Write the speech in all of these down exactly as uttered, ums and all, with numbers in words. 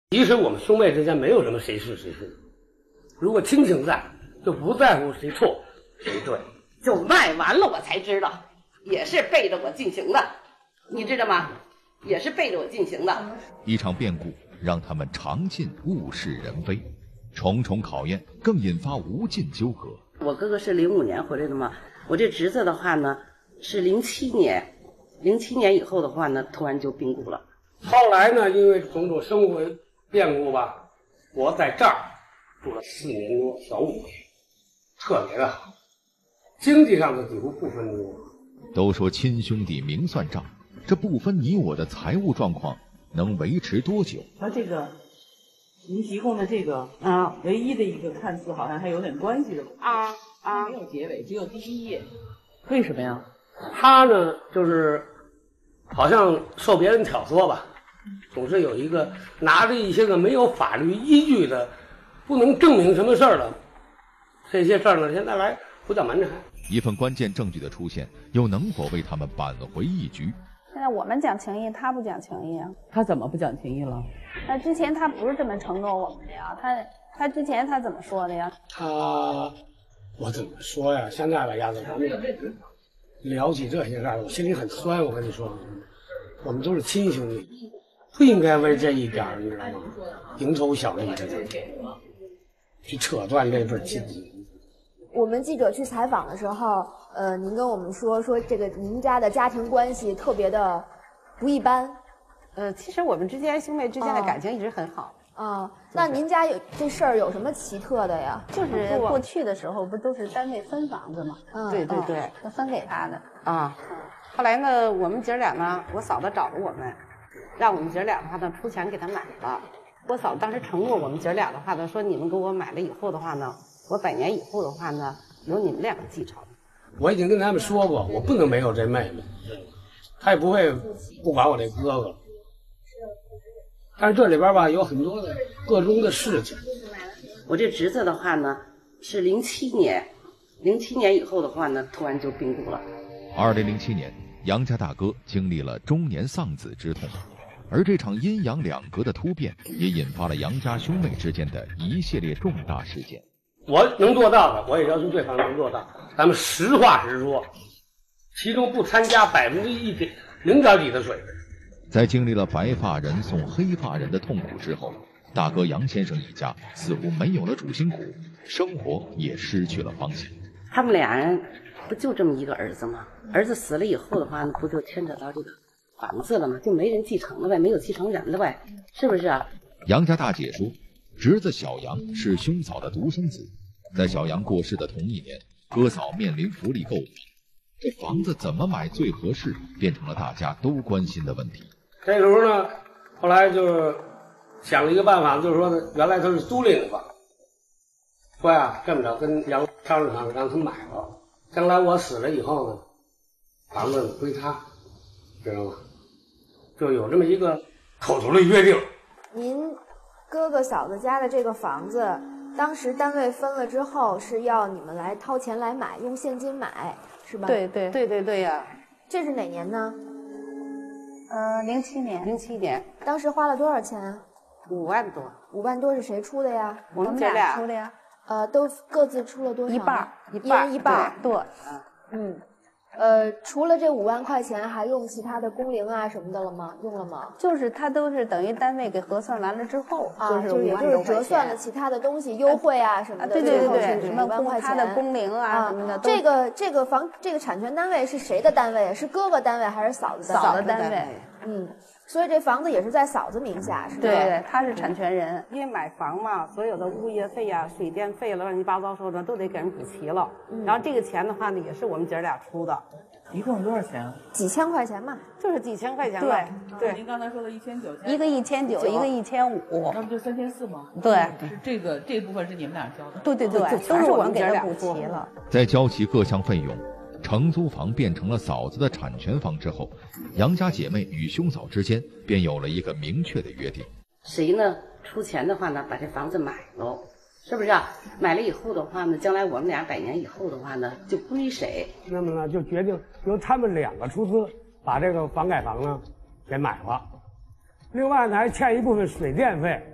其实我们兄妹之间没有什么谁是谁非，如果亲情在，就不在乎谁错谁对。 就卖完了我才知道，也是背着我进行的，你知道吗？也是背着我进行的。 一场变故让他们尝尽物是人非，重重考验更引发无尽纠葛。 我哥哥是零五年回来的嘛，我这侄子的话呢是零七年，零七年以后的话呢，突然就病故了。 后来呢，因为种种生活变故吧，我在这儿住了四年多，小五，特别的好，经济上的几乎不分你我。 都说亲兄弟明算账，这不分你我的财务状况能维持多久？ 那这个您提供的这个啊，唯一的一个看似好像还有点关系的啊啊， 没有结尾，只有第一页，为什么呀？ 他呢，就是好像受别人挑唆吧，总是有一个拿着一些个没有法律依据的，不能证明什么事儿的这些事儿呢，现在来胡搅蛮缠。 一份关键证据的出现，又能否为他们扳回一局？ 现在我们讲情义，他不讲情义啊。 他怎么不讲情义了？ 那之前他不是这么承诺我们的呀，他他之前他怎么说的呀？ 他，我怎么说呀？现在吧，鸭子，咱们聊起这些事儿，我心里很酸。我跟你说，我们都是亲兄弟，不应该为这一点儿，你知道吗？蝇头小利的去扯断这份亲情。 我们记者去采访的时候，呃，您跟我们说说这个您家的家庭关系特别的不一般。 呃，其实我们之间兄妹之间的感情一直很好。 啊、哦，那您家有这事儿有什么奇特的呀？ 就是过去的时候不都是单位分房子吗？ 嗯，对对对， 都分给他的啊。后来呢，我们姐俩呢，我嫂子找了我们，让我们姐俩的话呢出钱给他买了。我嫂子当时承诺我们姐俩的话呢，说你们给我买了以后的话呢，我百年以后的话呢，由你们两个继承。 我已经跟他们说过，我不能没有这妹妹，他也不会不管我这哥哥。但是这里边吧有很多的个中的事情。 我这侄子的话呢是零七年，零七年以后的话呢，突然就病故了。 二零零七年，杨家大哥经历了中年丧子之痛，而这场阴阳两隔的突变，也引发了杨家兄妹之间的一系列重大事件。 我能做到的，我也要求对方能做到。咱们实话实说，其中不参加百分之一点零点几的水。 在经历了白发人送黑发人的痛苦之后，大哥杨先生一家似乎没有了主心骨，生活也失去了方向。 他们俩人不就这么一个儿子吗？儿子死了以后的话呢，不就牵扯到这个房子了吗？就没人继承了呗，没有继承人了呗，是不是啊？ 杨家大姐说，侄子小杨是兄嫂的独生子，在小杨过世的同一年，哥嫂面临福利购房，这房子怎么买最合适，变成了大家都关心的问题。 这时候呢，后来就想了一个办法，就是说呢，原来他是租赁的房，说呀这么着跟杨商量商量，让他买了，将来我死了以后呢，房子归他，知道吗？就有这么一个口头的约定。 您哥哥嫂子家的这个房子，当时单位分了之后是要你们来掏钱来买，用现金买，是吧？ 对对对对对呀。 这是哪年呢？ 呃，零七年。 零七年。 当时花了多少钱？ 五万多。 五万多是谁出的呀？ 我们姐俩出的呀。 呃，都各自出了多少？ 一半， 一人一半。 对。 嗯。呃，除了这五万块钱，还用其他的工龄啊什么的了吗？用了吗？ 就是他都是等于单位给核算完了之后， 啊、 就是就也就是折算了其他的东西，优惠啊什么的。 对对对对， 什么五万块钱他的工龄啊什么的。 这个这个房这个产权单位是谁的单位？是哥哥单位还是嫂子单位？ 嫂子单位。 嗯，所以这房子也是在嫂子名下，是吧？ 对，他是产权人。 因为买房嘛，所有的物业费呀、水电费了、乱七八糟说的都得给人补齐了。嗯、然后这个钱的话呢，也是我们姐俩出的。 一共多少钱？ 几千块钱嘛， 就是几千块钱。 对对， 您刚才说的一千九， 一个一千九，一个一千五， 那不就三千四吗？ 对， 是这个这部分是你们俩交的。 对对对，都是我们给他补齐了。 在交齐各项费用，承租房变成了嫂子的产权房之后，杨家姐妹与兄嫂之间便有了一个明确的约定： 谁呢出钱的话呢，把这房子买喽。是不是啊？买了以后的话呢，将来我们俩百年以后的话呢，就归谁？ 那么呢，就决定由他们两个出资把这个房改房呢给买了。另外呢，还欠一部分水电费，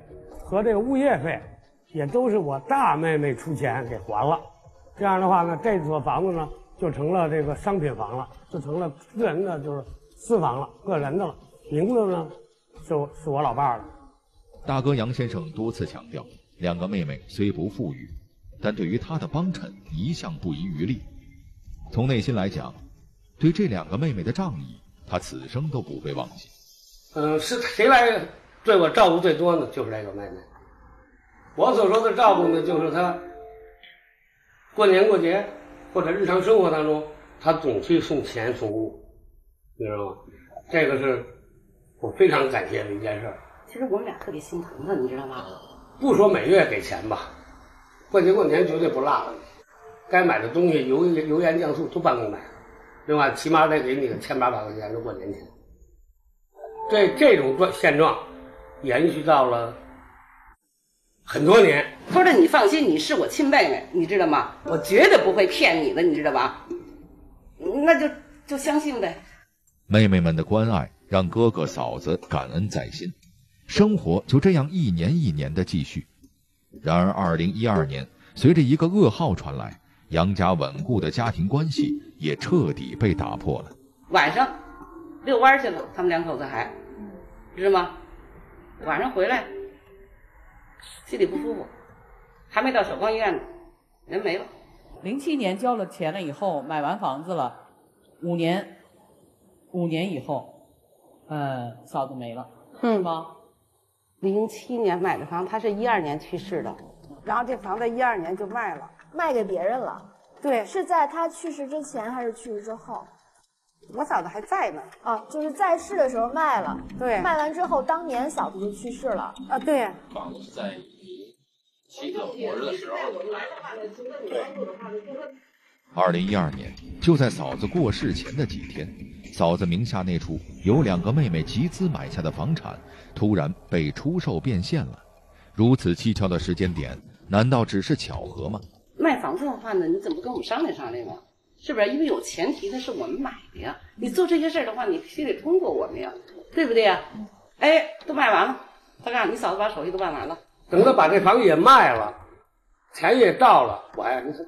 和这个物业费，也都是我大妹妹出钱给还了。这样的话呢，这所房子呢就成了这个商品房了，就成了个人的就是私房了，个人的了。名字呢是是我老伴儿的。 大哥杨先生多次强调，两个妹妹虽不富裕，但对于他的帮衬一向不遗余力。从内心来讲，对这两个妹妹的仗义，他此生都不会忘记。 嗯，是谁来对我照顾最多呢？就是这个妹妹。我所说的照顾呢，就是她过年过节或者日常生活当中，她总去送钱送物，你知道吗？这个是我非常感谢的一件事。 其实我们俩特别心疼他，你知道吗？ 不说每月给钱吧，过节过年绝对不落了你。该买的东西油油盐酱醋都帮你买，另外起码得给你个千八百块钱的过年钱。这这种状现状延续到了很多年。 他说你放心，你是我亲妹妹，你知道吗？我绝对不会骗你的，你知道吧？那就就相信呗。 妹妹们的关爱让哥哥嫂子感恩在心，生活就这样一年一年的继续。然而二零一二年，随着一个噩耗传来，杨家稳固的家庭关系也彻底被打破了。 晚上遛弯去了，他们两口子还知道吗？晚上回来心里不舒服，还没到首钢医院呢，人没了。 零七年交了钱了以后，买完房子了，五年，五年以后，呃，嫂子没了， 嗯是吗？ 零七年买的房，他是一二年去世的，然后这房子一二年就卖了， 卖给别人了。 对， 是在他去世之前还是去世之后？ 我嫂子还在呢。 啊，就是在世的时候卖了。 对， 卖完之后，当年嫂子就去世了。 啊，对。 房子是在妻子活着的时候买的。对。 二零一二年，就在嫂子过世前的几天，嫂子名下那处由两个妹妹集资买下的房产，突然被出售变现了。如此蹊跷的时间点，难道只是巧合吗？ 卖房子的话呢，你怎么不跟我们商量商量呢？是不是？因为有前提的是我们买的呀。你做这些事儿的话，你必须得通过我们呀，对不对呀？哎，都卖完了，他告诉你嫂子把手续都办完了， 等他把这房也卖了，钱也到了，我呀，你说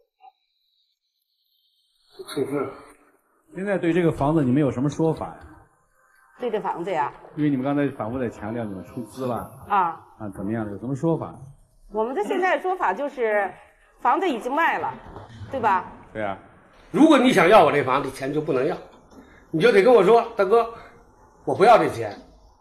是不是？ 现在对这个房子你们有什么说法呀？ 对这房子呀？ 因为你们刚才反复在强调你们出资了啊啊，怎么样？有什么说法？ 我们的现在的说法就是，房子已经卖了，对吧？ 对啊。 如果你想要我这房子，钱就不能要，你就得跟我说，大哥，我不要这钱。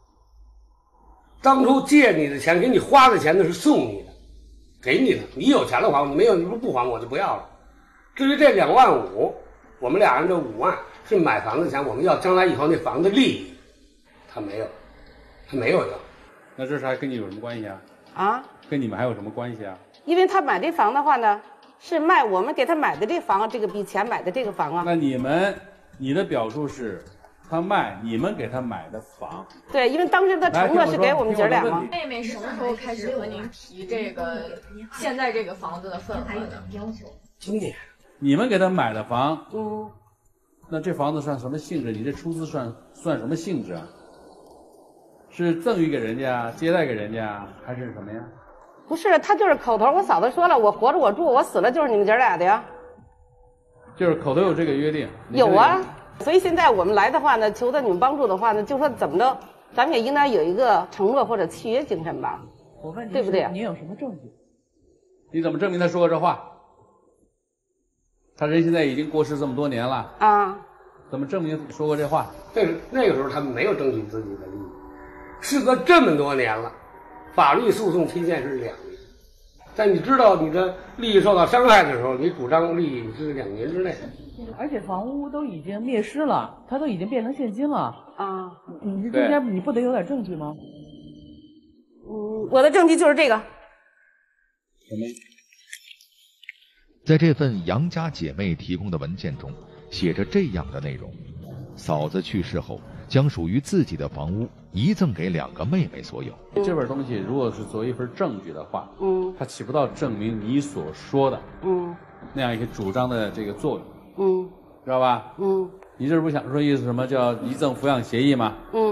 当初借你的钱，给你花的钱那是送你的，给你的。你有钱了还我，你没有你不不还我就不要了。至于这两万五，我们俩人这五万是买房子钱，我们要将来以后那房子利益，他没有，他没有要。 那这事还跟你有什么关系啊？ 啊？ 跟你们还有什么关系啊？ 因为他买这房的话呢，是卖我们给他买的这房，这个比钱买的这个房啊。 那你们，你的表述是，他卖你们给他买的房。 对，因为当时的承诺是给我们姐俩嘛。 妹妹什么时候开始和您提这个现在这个房子的份额的要求？ 今年。 你们给他买的房， 嗯， 那这房子算什么性质？你这出资算算什么性质啊？是赠与给人家、接待给人家，还是什么呀？ 不是，他就是口头。我嫂子说了，我活着我住，我死了就是你们姐俩的呀。 就是口头有这个约定。 有啊，所以现在我们来的话呢，求得你们帮助的话呢，就说怎么着，咱们也应当有一个承诺或者契约精神吧。 我问你， 对不对？ 你有什么证据？ 你怎么证明他说过这话？他人现在已经过世这么多年了啊， 怎么证明说过这话？ 那个那个时候他们没有争取自己的利益，事隔这么多年了，法律诉讼期限是两年，在你知道你的利益受到伤害的时候，你主张利益是两年之内。 而且房屋都已经灭失了，它都已经变成现金了啊！ 你这中间你不得有点证据吗？ 嗯，我的证据就是这个。 什么？ 在这份杨家姐妹提供的文件中，写着这样的内容：嫂子去世后，将属于自己的房屋遗赠给两个妹妹所有。 这份东西如果是作为一份证据的话， 嗯， 它起不到证明你所说的， 嗯， 那样一个主张的这个作用， 嗯， 知道吧？ 嗯， 你这不想说意思什么叫遗赠抚养协议吗？ 嗯， 对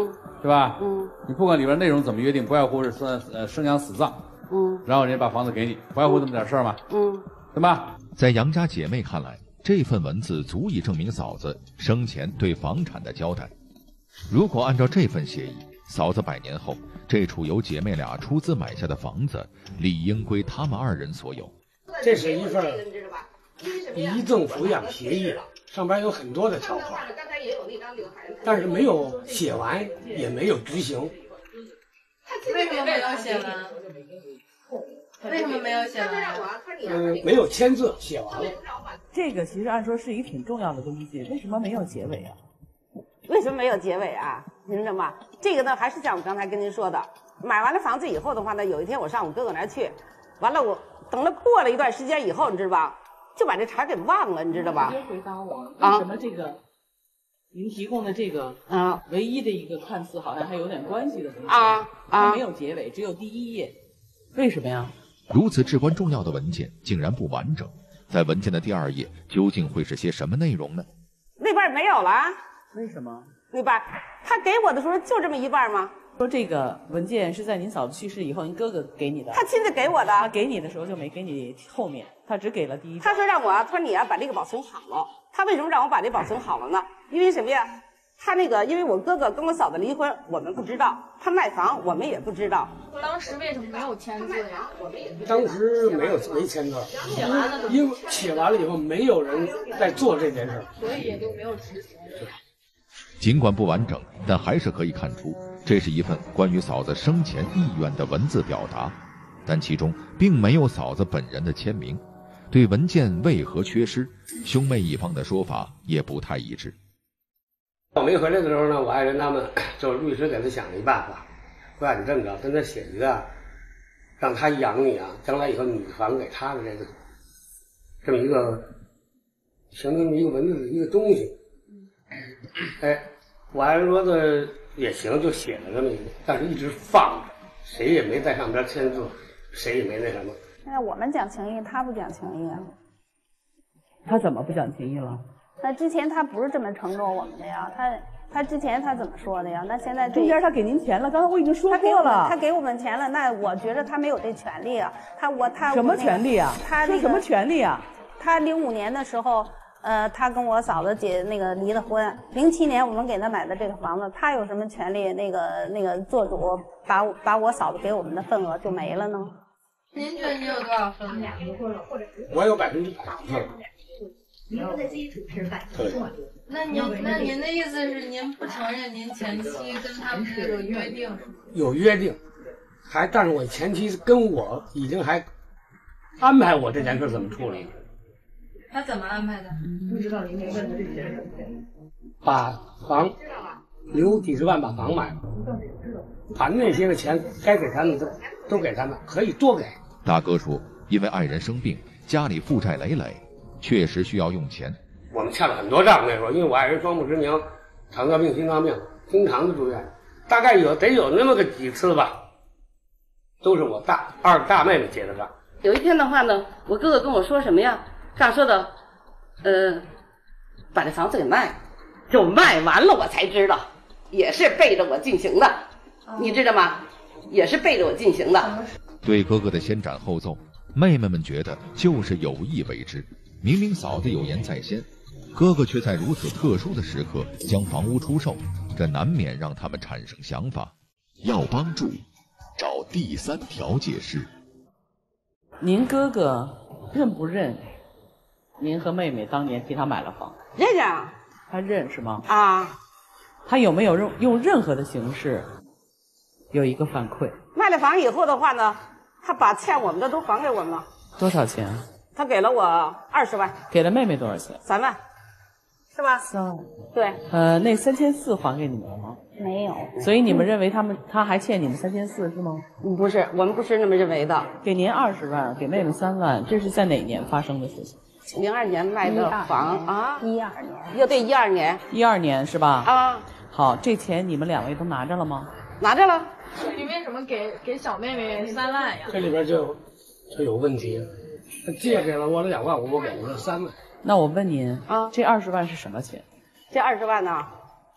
对吧？ 嗯。 你不管里边内容怎么约定，不外乎是说呃生养死葬。 嗯。 然后人家把房子给你，不外乎这么点事儿嘛。 嗯。 对吧？ 在杨家姐妹看来，这份文字足以证明嫂子生前对房产的交代。如果按照这份协议，嫂子百年后，这处由姐妹俩出资买下的房子，理应归他们二人所有。 这是一份遗赠抚养协议，上边有很多的条款，但是没有写完，也没有执行。 为什么没有写完？为什么没有写完？ 嗯，没有签字，写完了。 这个其实按说是一个挺重要的东西，为什么没有结尾啊？ 为什么没有结尾啊？您知道吗？这个呢，还是像我刚才跟您说的，买完了房子以后的话呢，有一天我上我哥哥那儿去，完了我等了过了一段时间以后，你知道吧，就把这茬给忘了，你知道吧？ 您回答我，为什么这个、啊、您提供的这个啊，唯一的一个看似好像还有点关系的东西啊啊， 它没有结尾，只有第一页，为什么呀？ 如此至关重要的文件竟然不完整，在文件的第二页究竟会是些什么内容呢？ 那半没有了。 为什么？ 那半他给我的时候就这么一半吗？ 说这个文件是在您嫂子去世以后，您哥哥给你的。 他亲自给我的。 他给你的时候就没给你后面，他只给了第一。 他说让我，他说你啊把这个保存好了。他为什么让我把这保存好了呢？因为什么呀？他那个，因为我哥哥跟我嫂子离婚，我们不知道；他卖房，我们也不知道。 当时为什么没有签字呀？ 当时没有没签字， 写完了， 因为写完了以后，没有人在做这件事， 所以也就没有执行。 尽管不完整，但还是可以看出，这是一份关于嫂子生前意愿的文字表达，但其中并没有嫂子本人的签名。对文件为何缺失，兄妹一方的说法也不太一致。 我没回来的时候呢，我爱人他们就是律师给他想了一办法，说你这么着，跟他写一个，让他养你啊，将来以后你房给他的这个，这么一个，相当于一个文字的一个东西。哎，我爱人说的也行，就写了这么一个，但是一直放着，谁也没在上边签字，谁也没那什么。 现在我们讲情义，他不讲情义啊。 他怎么不讲情义了？ 那之前他不是这么承诺我们的呀，他他之前他怎么说的呀？那现在中间他给您钱了，刚才我已经说过了。 他给我们钱了，那我觉得他没有这权利啊。他我他什么权利啊？ 他那个什么权利啊？ 他零五年的时候，呃，他跟我嫂子姐那个离的婚。零七年我们给他买的这个房子，他有什么权利？那个那个做主把把我嫂子给我们的份额就没了呢？ 您觉得你有多少份额？ 我有百分之百份。 离婚的基础是百分之百。 那您那您的意思是您不承认您前妻跟他们这个约定是吗？ 有约定，还但是我前妻跟我已经还安排我这件事怎么处理。 他怎么安排的？ 不知道您问的这些人。 把房留几十万把房买了，把那些个钱该给他们都都给他们，可以多给。 大哥说，因为爱人生病，家里负债累累，确实需要用钱。 我们欠了很多账，那时候因为我爱人双目失明，糖尿病、心脏病，经常的住院，大概有得有那么个几次吧，都是我大二大妹妹结的账。 有一天的话呢，我哥哥跟我说什么呀？这样说的，呃，把这房子给卖了，就卖完了，我才知道，也是背着我进行的，你知道吗？也是背着我进行的。 对哥哥的先斩后奏，妹妹们觉得就是有意为之。明明嫂子有言在先，哥哥却在如此特殊的时刻将房屋出售，这难免让他们产生想法。要帮助，找第三调解室。 您哥哥认不认您和妹妹当年替他买了房？ 认认。 他认是吗？ 啊。 他有没有用用任何的形式有一个反馈？ 卖了房以后的话呢，他把欠我们的都还给我们了。 多少钱？ 他给了我二十万。 给了妹妹多少钱？ 三万，是吧？ 三万。 对。 呃，那三千四还给你们了吗？ 没有。 所以你们认为他们他还欠你们三千四是吗？ 嗯，不是，我们不是那么认为的。 给您二十万，给妹妹三万，这是在哪年发生的事情？ 零二年卖的房啊， 一二年， 要对一二年， 一二年是吧？ 啊， 好，这钱你们两位都拿着了吗？ 拿着了。 你为什么给给小妹妹三万呀？ 这里边就就有问题，他借给了我两万五，我给了三万。 那我问您啊， 这二十万是什么钱？ 这二十万呢，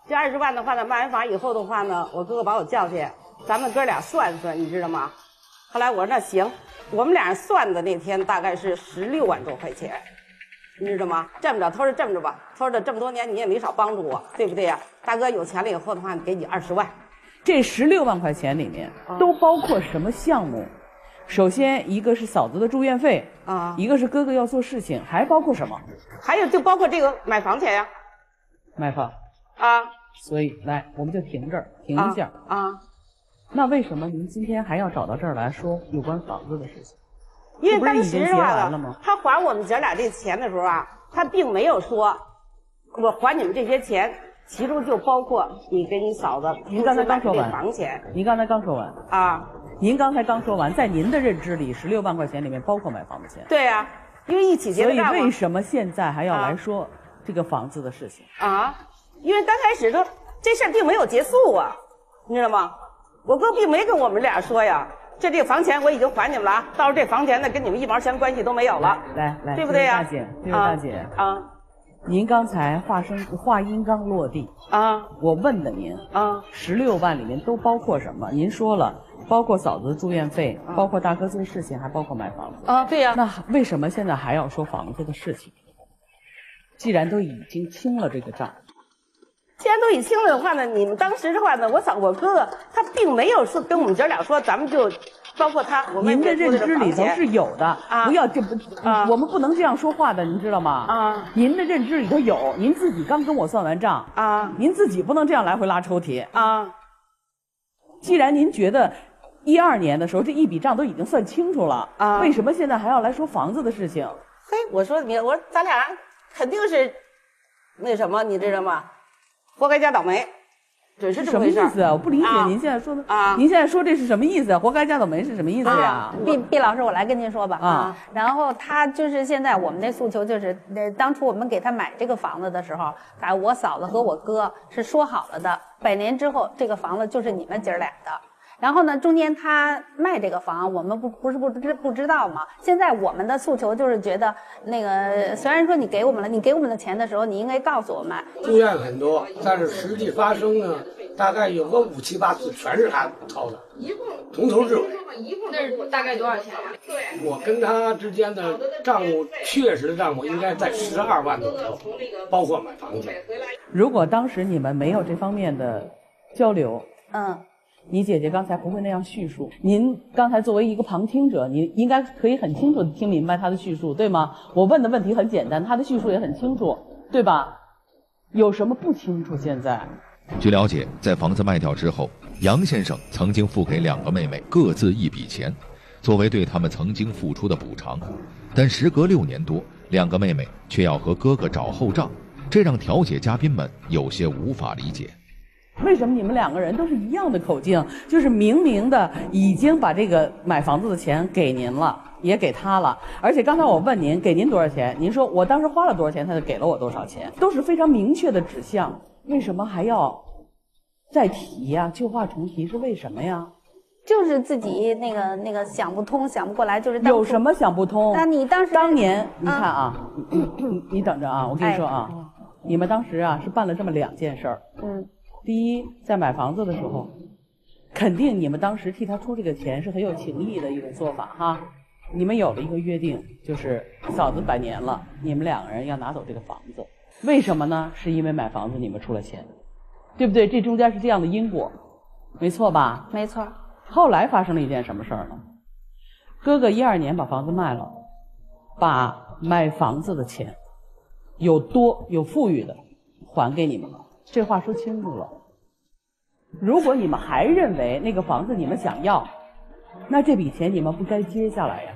这二十万的话呢，卖完房以后的话呢，我哥哥把我叫去，咱们哥俩算算，你知道吗？后来我说那行，我们俩人算的那天大概是十六万多块钱，你知道吗？这么着，他说这么着吧，他说这么多年你也没少帮助我，对不对呀？大哥有钱了以后的话，给你二十万。 这十六万块钱里面都包括什么项目？首先一个是嫂子的住院费啊， 一个是哥哥要做事情，还包括什么？ 还有就包括这个买房钱呀。 买房啊。 所以来，我们就停这儿，停一下啊。啊那为什么您今天还要找到这儿来说有关房子的事情？ 因为当时的话呢， 他还我们姐俩这钱的时候啊，他并没有说我还你们这些钱，其中就包括你给你嫂子您刚才刚说完房钱。 您刚才刚说完啊？ 您刚才刚说完，在您的认知里，十六万块钱里面包括买房的钱。 对呀、啊，因为一起结的账。 所以为什么现在还要来说这个房子的事情啊？因为刚开始说这事儿并没有结束啊，你知道吗？我哥并没跟我们俩说呀，这这个房钱我已经还你们了啊，到时候这房钱呢跟你们一毛钱关系都没有了。 来来， 对不对呀？ 大姐，这位大姐啊， 您刚才话声话音刚落地啊， 我问的您啊， 十六万里面都包括什么？您说了，包括嫂子的住院费，包括大哥做事情，还包括买房子啊，对呀。 那为什么现在还要说房子的事情？既然都已经清了这个账。 既然都已清了的话呢，你们当时的话呢，我嫂我哥哥他并没有说跟我们姐俩说，咱们就包括他，我们您的认知里头是有的啊， 不要这不啊，我们不能这样说话的，您知道吗？ 啊， 您的认知里头有，您自己刚跟我算完账啊， 您自己不能这样来回拉抽屉啊。 既然您觉得一二年的时候这一笔账都已经算清楚了啊，为什么现在还要来说房子的事情？ 嘿，我说你，我说咱俩肯定是那什么，你知道吗？活该加倒霉，准是这么回事。 什么意思啊？我不理解您现在说的啊！ 您现在说这是什么意思啊？活该加倒霉是什么意思呀？ 毕毕老师，我来跟您说吧啊。 然后他就是现在我们的诉求就是，呃，当初我们给他买这个房子的时候，哎，我嫂子和我哥是说好了的，百年之后这个房子就是你们姐俩的。然后呢，中间他卖这个房，我们不不是不知不知道吗？现在我们的诉求就是觉得，那个虽然说你给我们了，你给我们的钱的时候，你应该告诉我们。 住院很多，但是实际发生呢，大概有个五七八次全是他掏的，从头至尾。 那是大概多少钱呀？ 我跟他之间的账目，确实的账目应该在十二万左右，包括买房子。 如果当时你们没有这方面的交流， 嗯。 你姐姐刚才不会那样叙述，您刚才作为一个旁听者，您应该可以很清楚的听明白她的叙述，对吗？我问的问题很简单，她的叙述也很清楚，对吧？有什么不清楚？现在？ 据了解，在房子卖掉之后，杨先生曾经付给两个妹妹各自一笔钱，作为对他们曾经付出的补偿。但时隔六年多，两个妹妹却要和哥哥找后账，这让调解嘉宾们有些无法理解。 为什么你们两个人都是一样的口径？就是明明的已经把这个买房子的钱给您了，也给他了，而且刚才我问您给您多少钱，您说我当时花了多少钱，他就给了我多少钱，都是非常明确的指向。为什么还要再提呀？旧话重提是为什么呀？ 就是自己那个那个想不通，想不过来，就是有什么想不通？ 那你当时当年你看啊，你你你等着啊，我跟你说啊，哎、你们当时啊是办了这么两件事儿， 嗯。 第一，在买房子的时候，肯定你们当时替他出这个钱是很有情义的一种做法哈。你们有了一个约定，就是嫂子百年了，你们两个人要拿走这个房子。为什么呢？是因为买房子你们出了钱，对不对？这中间是这样的因果，没错吧？ 没错。 后来发生了一件什么事儿呢？哥哥一二年把房子卖了，把买房子的钱有多有富裕的还给你们了。这话说清楚了。如果你们还认为那个房子你们想要，那这笔钱你们不该接下来呀。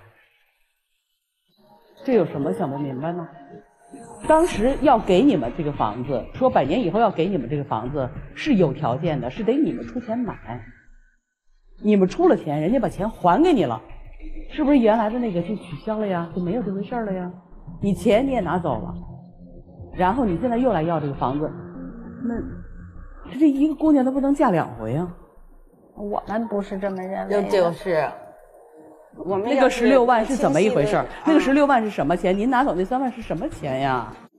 这有什么想不明白呢？当时要给你们这个房子，说百年以后要给你们这个房子是有条件的，是得你们出钱买。你们出了钱，人家把钱还给你了，是不是原来的那个就取消了呀？就没有这回事了呀？你钱你也拿走了，然后你现在又来要这个房子。那这一个姑娘都不能嫁两回啊！ 我们不是这么认为的。 就是我们那个十六万是怎么一回事？那个十六万是什么钱？您拿走那三万是什么钱呀？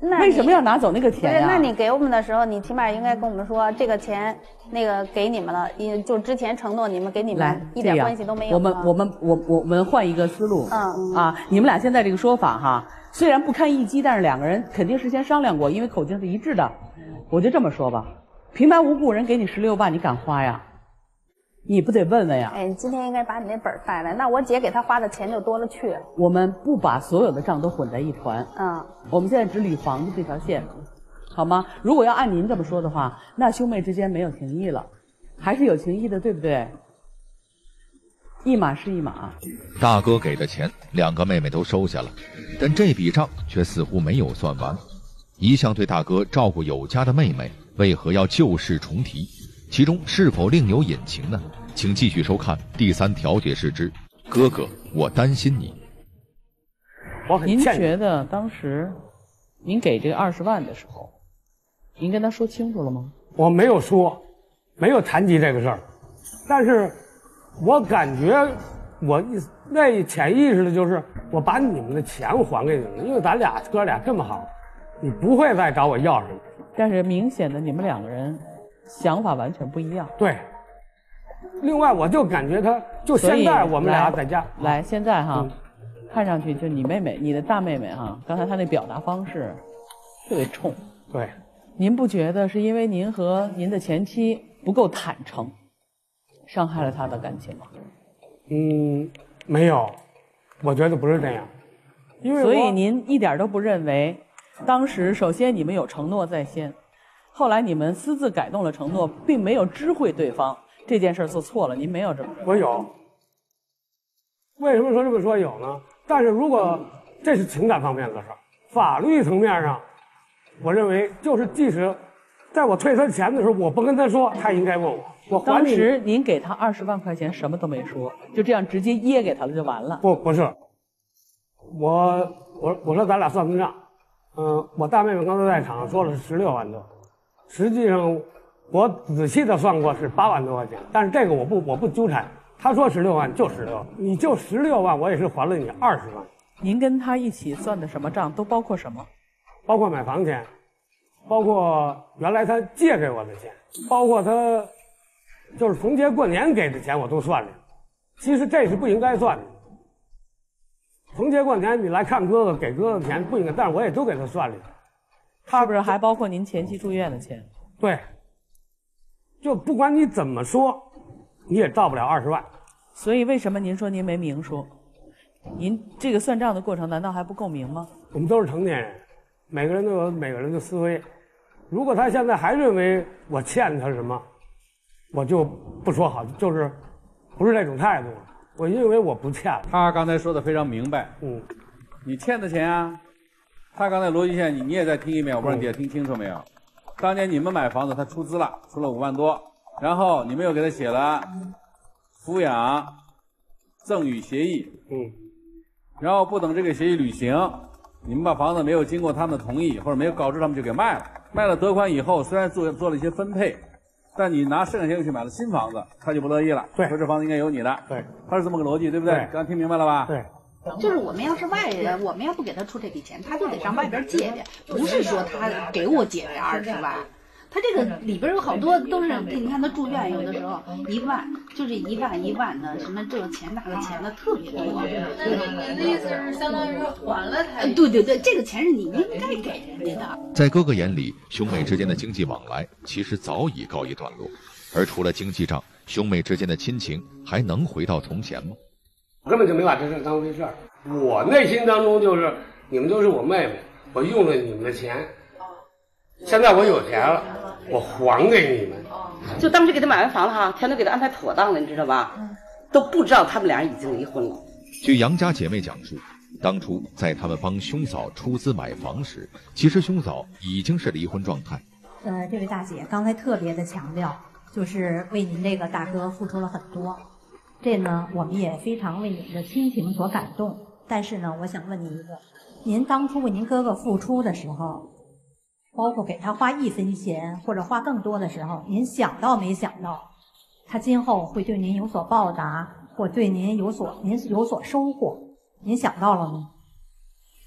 为什么要拿走那个不是， 钱呀、 那你给我们的时候，你起码应该跟我们说，这个钱那个给你们了，也就之前承诺你们给你来们一点这样关系都没有我们吗我们我我们换一个思路， 嗯啊，你们俩现在这个说法哈，虽然不堪一击，但是两个人肯定事先商量过，因为口径是一致的。我就这么说吧，平白无故人给你十六万，你敢花呀？你不得问问呀？ 哎，你今天应该把你那本儿带来，那我姐给他花的钱就多了去了。 我们不把所有的账都混在一团， 嗯， 我们现在只捋房子这条线，好吗？如果要按您这么说的话，那兄妹之间没有情谊了，还是有情谊的，对不对？一码是一码。 大哥给的钱，两个妹妹都收下了，但这笔账却似乎没有算完。一向对大哥照顾有加的妹妹，为何要旧事重提？其中是否另有隐情呢？请继续收看第三调解室之哥哥，我担心你。 我很您歉觉得当时您给这个二十万的时候，您跟他说清楚了吗？ 我没有说，没有谈及这个事儿，但是我感觉我那潜意识的就是我把你们的钱还给你们，因为咱俩哥俩这么好，你不会再找我要什么。 但是明显的你们两个人想法完全不一样。 对。另外，我就感觉他就现在我们俩在家来，来现在哈、 嗯， 看上去就你妹妹，你的大妹妹哈，刚才她那表达方式特别冲。 对。 您不觉得是因为您和您的前妻不够坦诚，伤害了她的感情吗？ 嗯，没有，我觉得不是这样。因为所以您一点都不认为，当时首先你们有承诺在先，后来你们私自改动了承诺，并没有知会对方这件事做错了，您没有这么说。 我有。为什么说这么说有呢？但是如果这是情感方面的事儿，法律层面上，我认为就是即使在我退他钱的时候，我不跟他说，他应该问我。我还当你时您给他二十万块钱，什么都没说，就这样直接噎给他了就完了。 不不是，我我我说咱俩算算账，嗯，我大妹妹刚才在场说了是十六万多，实际上我仔细的算过是八万多块钱，但是这个我不我不纠缠，他说十六万就十六，你就十六万，我也是还了你二十万。 您跟他一起算的什么账？都包括什么？ 包括买房钱，包括原来他借给我的钱，包括他就是逢节过年给的钱，我都算了。其实这是不应该算的。逢节过年你来看哥哥，给哥哥钱不应该，但是我也都给他算了。 是不是还包括您前妻住院的钱？ 对，就不管你怎么说，你也到不了二十万。 所以为什么您说您没明说？您这个算账的过程难道还不够明吗？ 我们都是成年人，每个人都有每个人的思维。如果他现在还认为我欠他什么，我就不说好，就是不是这种态度。我认为我不欠了。 他刚才说的非常明白， 嗯， 你欠的钱啊，他刚才逻辑线你你也再听一遍，我不知道你也听清楚没有？当年你们买房子，他出资了，出了五万多，然后你们又给他写了抚养赠与协议， 嗯， 然后不等这个协议履行，你们把房子没有经过他们的同意或者没有告知他们就给卖了，卖了得款以后，虽然做做了一些分配，但你拿剩下钱又去买了新房子，他就不乐意了， 对， 说这房子应该有你的， 对， 他是这么个逻辑，对不对？ 对刚听明白了吧？ 对。 就是我们要是外人，我们要不给他出这笔钱，他就得上外边借去，不是说他给我姐这二十万。他这个里边有好多都是，你看他住院有的时候一万，就这一万一万的，什么这个钱那个钱的特别多。 那您的意思是相当于是还了他？ 对对对，这个钱是你应该给人家的。 在哥哥眼里，兄妹之间的经济往来其实早已告一段落，而除了经济账，兄妹之间的亲情还能回到从前吗？ 根本就没把这事当回事儿。我内心当中就是你们都是我妹妹，我用了你们的钱，现在我有钱了，我还给你们。 就当时给他买完房了哈，全都给他安排妥当了，你知道吧？都不知道他们俩已经离婚了。 据杨家姐妹讲述，当初在他们帮兄嫂出资买房时，其实兄嫂已经是离婚状态。 呃，这位大姐刚才特别的强调，就是为您这个大哥付出了很多。这呢，我们也非常为你们的亲情所感动。但是呢，我想问您一个：您当初为您哥哥付出的时候，包括给他花一分钱或者花更多的时候，您想到没想到，他今后会对您有所报答，或对您有所您有所收获？您想到了吗？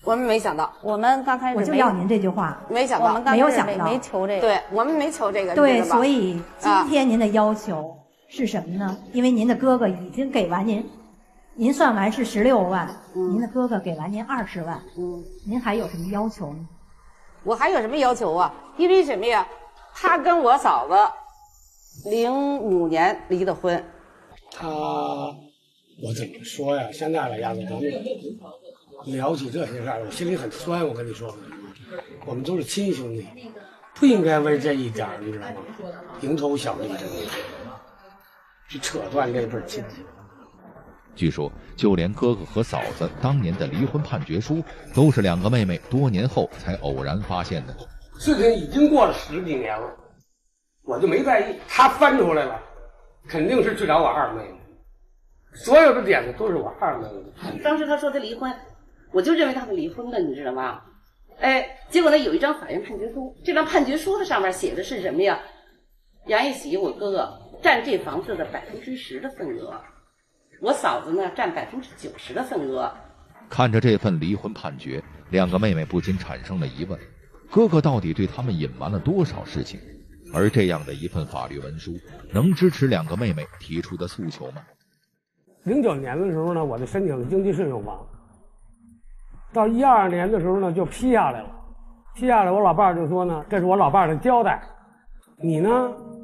我们没想到， 我们刚开始我就要您这句话， 没想到， 我们刚没有想到， 没求这个， 对我们没求这个， 对，所以今天您的要求是什么呢？ 啊、 因为您的哥哥已经给完您，您算完是十六万，嗯、您的哥哥给完您二十万，嗯，您还有什么要求呢？ 我还有什么要求啊？因为什么呀？他跟我嫂子零五年离的婚， 他我怎么说呀？现在来讲，咱们聊起这些事儿，我心里很酸。我跟你说，我们都是亲兄弟，不应该为这一点儿，你知道吗？蝇头小利，去扯断这份亲情。 据说，就连哥哥和嫂子当年的离婚判决书，都是两个妹妹多年后才偶然发现的。 事情已经过了十几年了，我就没在意。他翻出来了，肯定是去找我二妹妹。所有的点子都是我二妹妹。 当时他说他离婚，我就认为他是离婚的，你知道吗？哎，结果呢有一张法院判决书，这张判决书的上面写的是什么呀？杨一喜我哥哥占这房子的百分之十的份额。我嫂子呢，占百分之九十的份额。 看着这份离婚判决，两个妹妹不禁产生了疑问：哥哥到底对他们隐瞒了多少事情？而这样的一份法律文书，能支持两个妹妹提出的诉求吗？ 零九年的时候呢，我就申请了经济适用房。到一二年的时候呢，就批下来了。批下来，我老伴儿就说呢，这是我老伴儿的交代。你呢？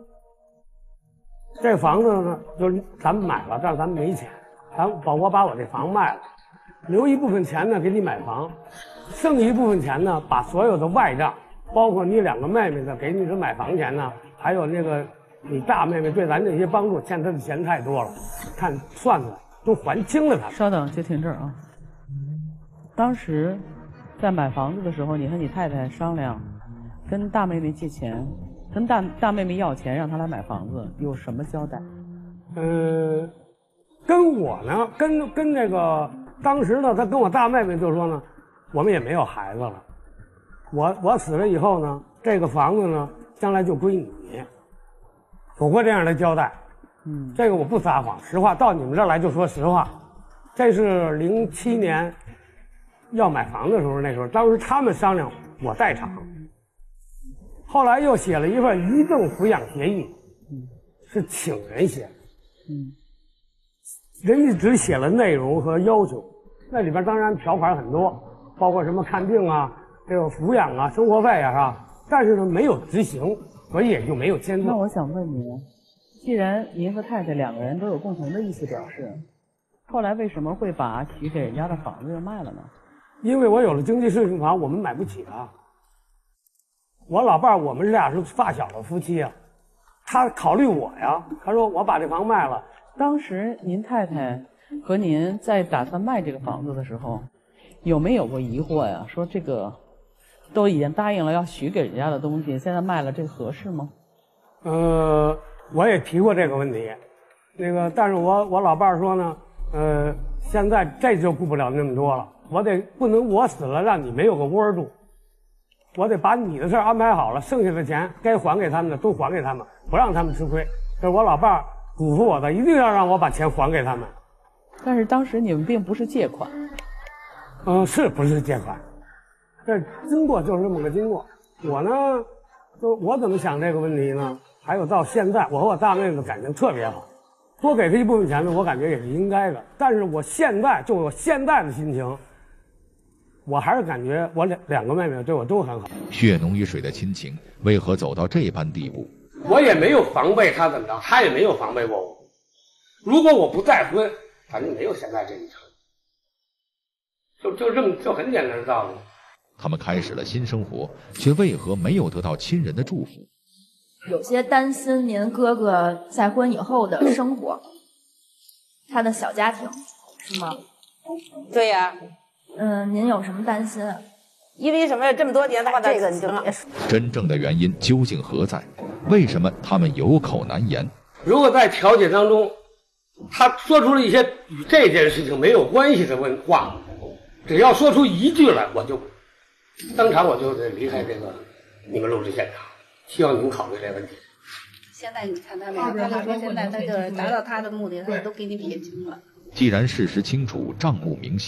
这房子呢，就是咱们买了，但是咱们没钱，咱把我把我这房卖了，留一部分钱呢给你买房，剩一部分钱呢，把所有的外账，包括你两个妹妹的给你的买房钱呢，还有那个你大妹妹对咱这些帮助，欠她的钱太多了，看算算都还清了她。 稍等，就停这儿啊。当时在买房子的时候，你和你太太商量，跟大妹妹借钱。跟大大妹妹要钱，让她来买房子，有什么交代？ 嗯，跟我呢，跟跟那个当时呢，他跟我大妹妹就说呢，我们也没有孩子了，我我死了以后呢，这个房子呢，将来就归你，有过这样的交代。嗯，这个我不撒谎，实话，到你们这儿来就说实话。这是零七年要买房的时候，那时候当时他们商量，我在场。后来又写了一份遗赠抚养协议，嗯，是请人写，嗯，人家只写了内容和要求，那里边当然条款很多，包括什么看病啊、这个抚养啊、生活费啊，是吧？但是呢，没有执行，所以也就没有签字。 那我想问您，既然您和太太两个人都有共同的意思表示，后来为什么会把许给人家的房子又卖了呢？ 因为我有了经济适用房，我们买不起啊。我老伴儿，我们俩是发小的夫妻啊，他考虑我呀，他说我把这房卖了。 当时您太太和您在打算卖这个房子的时候，有没有过疑惑呀？说这个都已经答应了要许给人家的东西，现在卖了，这个合适吗？ 呃，我也提过这个问题，那个，但是我我老伴儿说呢，呃，现在这就顾不了那么多了，我得不能我死了让你没有个窝住。我得把你的事儿安排好了，剩下的钱该还给他们的都还给他们，不让他们吃亏。这是我老伴儿嘱咐我的，一定要让我把钱还给他们。 但是当时你们并不是借款。 嗯，是不是借款？这经过就是这么个经过。我呢，就我怎么想这个问题呢？还有到现在，我和我大妹妹感情特别好，多给她一部分钱呢，我感觉也是应该的。但是我现在就我现在的心情。我还是感觉我两两个妹妹对我都很好。 血浓于水的亲情为何走到这般地步？ 我也没有防备他怎么着，他也没有防备过我。如果我不再婚，咱就没有现在这一场。就就这么就很简单的道理。 他们开始了新生活，却为何没有得到亲人的祝福？ 有些担心您哥哥再婚以后的生活，他的小家庭，是吗？ 对呀。 嗯，您有什么担心？ 因为什么？这么多年的话，这个你就别说。 真正的原因究竟何在？为什么他们有口难言？ 如果在调解当中，他说出了一些与这件事情没有关系的问话，只要说出一句来，我就当场我就得离开这个你们录制现场。希望你们考虑这个问题。 现在你看他没有，他就说现在他就达到他的目的，他都给你撇清了。 既然事实清楚，账目明晰，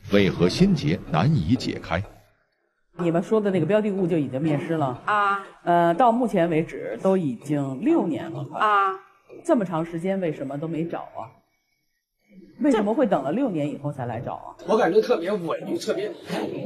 为何心结难以解开？ 你们说的那个标的物就已经灭失了啊， 呃，到目前为止都已经六年了啊， 这么长时间为什么都没找啊？为什么会等了六年以后才来找啊？ 我感觉特别委屈，特别，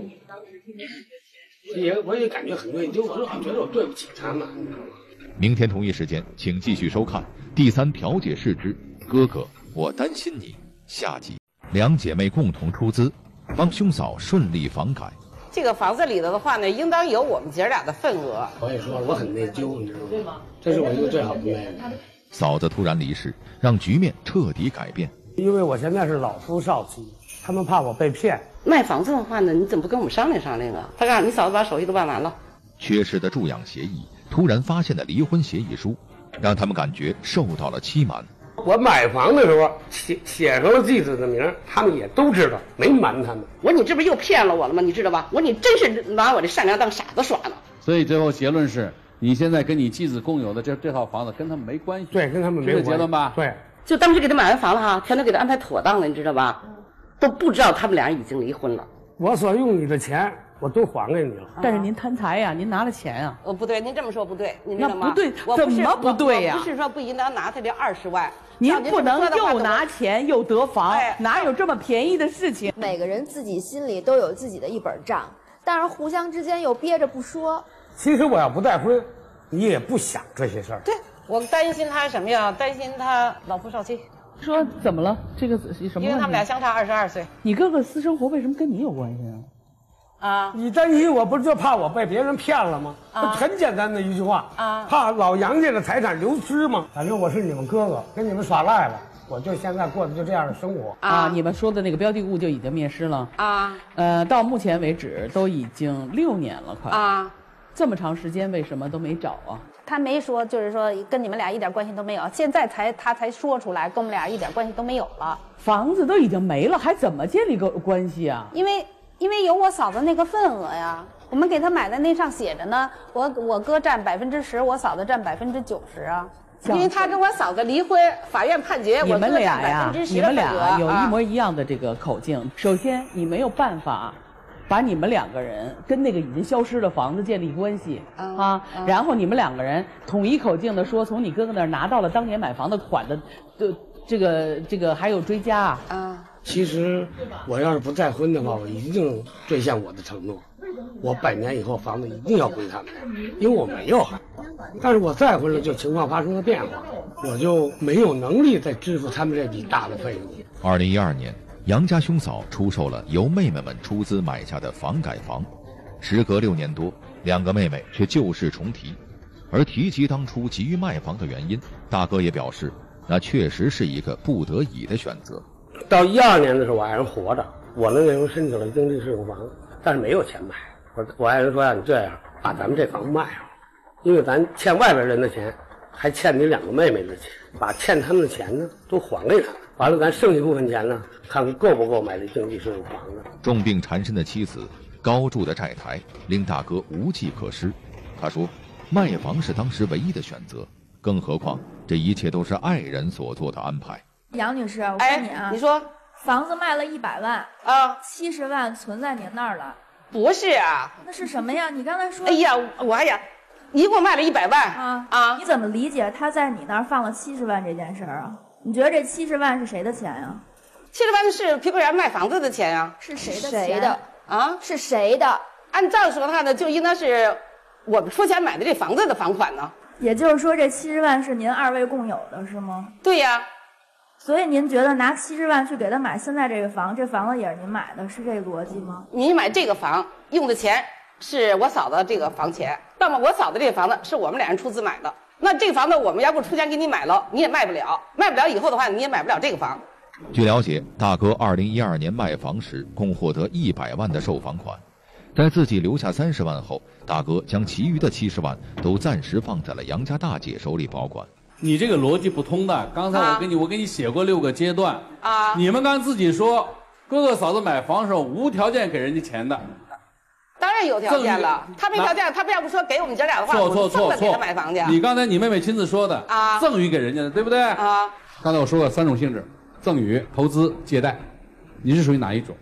也我也感觉很内疚，我老觉得我对不起他们。 明天同一时间，请继续收看第三调解室之哥哥，我担心你下集。两姐妹共同出资，帮兄嫂顺利房改。 这个房子里头的话呢，应当有我们姐俩的份额。 我也说我很内疚，你知道吗？这是我一个最好的妹妹。 嫂子突然离世，让局面彻底改变。 因为我现在是老夫少妻，他们怕我被骗。 卖房子的话呢，你怎么不跟我们商量商量啊？他告诉你嫂子把手续都办完了。 缺失的住养协议，突然发现的离婚协议书，让他们感觉受到了欺瞒。 我买房的时候写写上了继子的名，他们也都知道，没瞒他们。 我说你这不是又骗了我了吗？你知道吧？我说你真是拿我的善良当傻子耍呢。 所以最后结论是，你现在跟你继子共有的这这套房子跟他们没关系。 对，跟他们没有关系。 这个结论吧？ 对。 就当时给他买完房了哈，全都给他安排妥当了，你知道吧？都不知道他们俩已经离婚了。 我所用你的钱，我都还给你了。 但是您贪财呀，您拿了钱啊。 哦，不对，您这么说不对，您知道吗？ 那不对， 我怎么不对呀？ 不是说不应当拿他这二十万。 您不能又拿钱又得房， 哎、 哪有这么便宜的事情？ 每个人自己心里都有自己的一本账，但是互相之间又憋着不说。 其实我要不再婚，你也不想这些事儿。 对，我担心他什么呀？担心他老夫少妻。 说怎么了？这个什么？ 因为他们俩相差二十二岁。 你哥哥私生活为什么跟你有关系啊？啊！ 你担心我不是就怕我被别人骗了吗？啊！很简单的一句话啊，怕老杨家的财产流失吗？反正我是你们哥哥，跟你们耍赖了，我就现在过的就这样的生活啊。啊你们说的那个标的物就已经灭失了啊。 呃，到目前为止都已经六年了，快啊。 这么长时间为什么都没找啊？ 他没说，就是说跟你们俩一点关系都没有。现在才他才说出来，跟我们俩一点关系都没有了。 房子都已经没了，还怎么建立个关系啊？ 因为因为有我嫂子那个份额呀，我们给他买的那上写着呢，我我哥占百分之十，我嫂子占百分之九十啊。 因为他跟我嫂子离婚，法院判决你们俩呀，你们俩有一模啊一样的这个口径。首先，你没有办法把你们两个人跟那个已经消失的房子建立关系、嗯、啊、嗯，然后你们两个人统一口径的说，从你哥哥那儿拿到了当年买房的款的，的这个这个还有追加啊。 嗯， 其实我要是不再婚的话，我一定兑现我的承诺，我百年以后房子一定要归他们，因为我没有孩子。但是我再婚了，就情况发生了变化，我就没有能力再支付他们这笔大的费用。 二零一二年。杨家兄嫂出售了由妹妹们出资买下的房改房，时隔六年多，两个妹妹却旧事重提。而提及当初急于卖房的原因，大哥也表示，那确实是一个不得已的选择。 到一二年的时候，我爱人活着，我那时候申请了经济适用房，但是没有钱买。我我爱人说呀，你这样把咱们这房卖了，因为咱欠外边人的钱，还欠你两个妹妹的钱，把欠他们的钱呢都还给他们。完了，咱剩下部分钱呢，看看够不够买这经济适用房子。 重病缠身的妻子，高筑的债台，令大哥无计可施。他说，卖房是当时唯一的选择，更何况这一切都是爱人所做的安排。 杨女士，我问你啊， 哎、你说房子卖了一百万啊， 七十万存在您那儿了？ 不是啊， 那是什么呀？你刚才说， 哎呀，我哎呀，一共卖了一百万啊啊！ 你怎么理解他在你那儿放了七十万这件事儿啊？你觉得这七十万是谁的钱呀、啊？ 七十万是皮革园卖房子的钱呀、啊。 是谁的钱？ 谁的啊？ 是谁的？ 按照说的话呢，就应当是我们出钱买的这房子的房款呢。 也就是说，这七十万是您二位共有的，是吗？ 对呀。 所以您觉得拿七十万去给他买现在这个房，这房子也是您买的，是这个逻辑吗？ 你买这个房用的钱是我嫂子这个房钱，那么我嫂子这个房子是我们俩人出资买的。那这个房子我们要不出钱给你买了，你也卖不了，卖不了以后的话，你也买不了这个房。 据了解，大哥二零一二年卖房时共获得一百万的售房款，在自己留下三十万后，大哥将其余的七十万都暂时放在了杨家大姐手里保管。 你这个逻辑不通的。刚才我给你、啊、我给你写过六个阶段啊， 你们刚自己说哥哥嫂子买房的时候无条件给人家钱的。 当然有条件了，他没条件，他要不说给我们姐俩的话， 错错错错， 给他买房去。 你刚才你妹妹亲自说的啊，赠与给人家的，对不对？ 啊， 刚才我说了三种性质：赠与、投资、借贷，你是属于哪一种？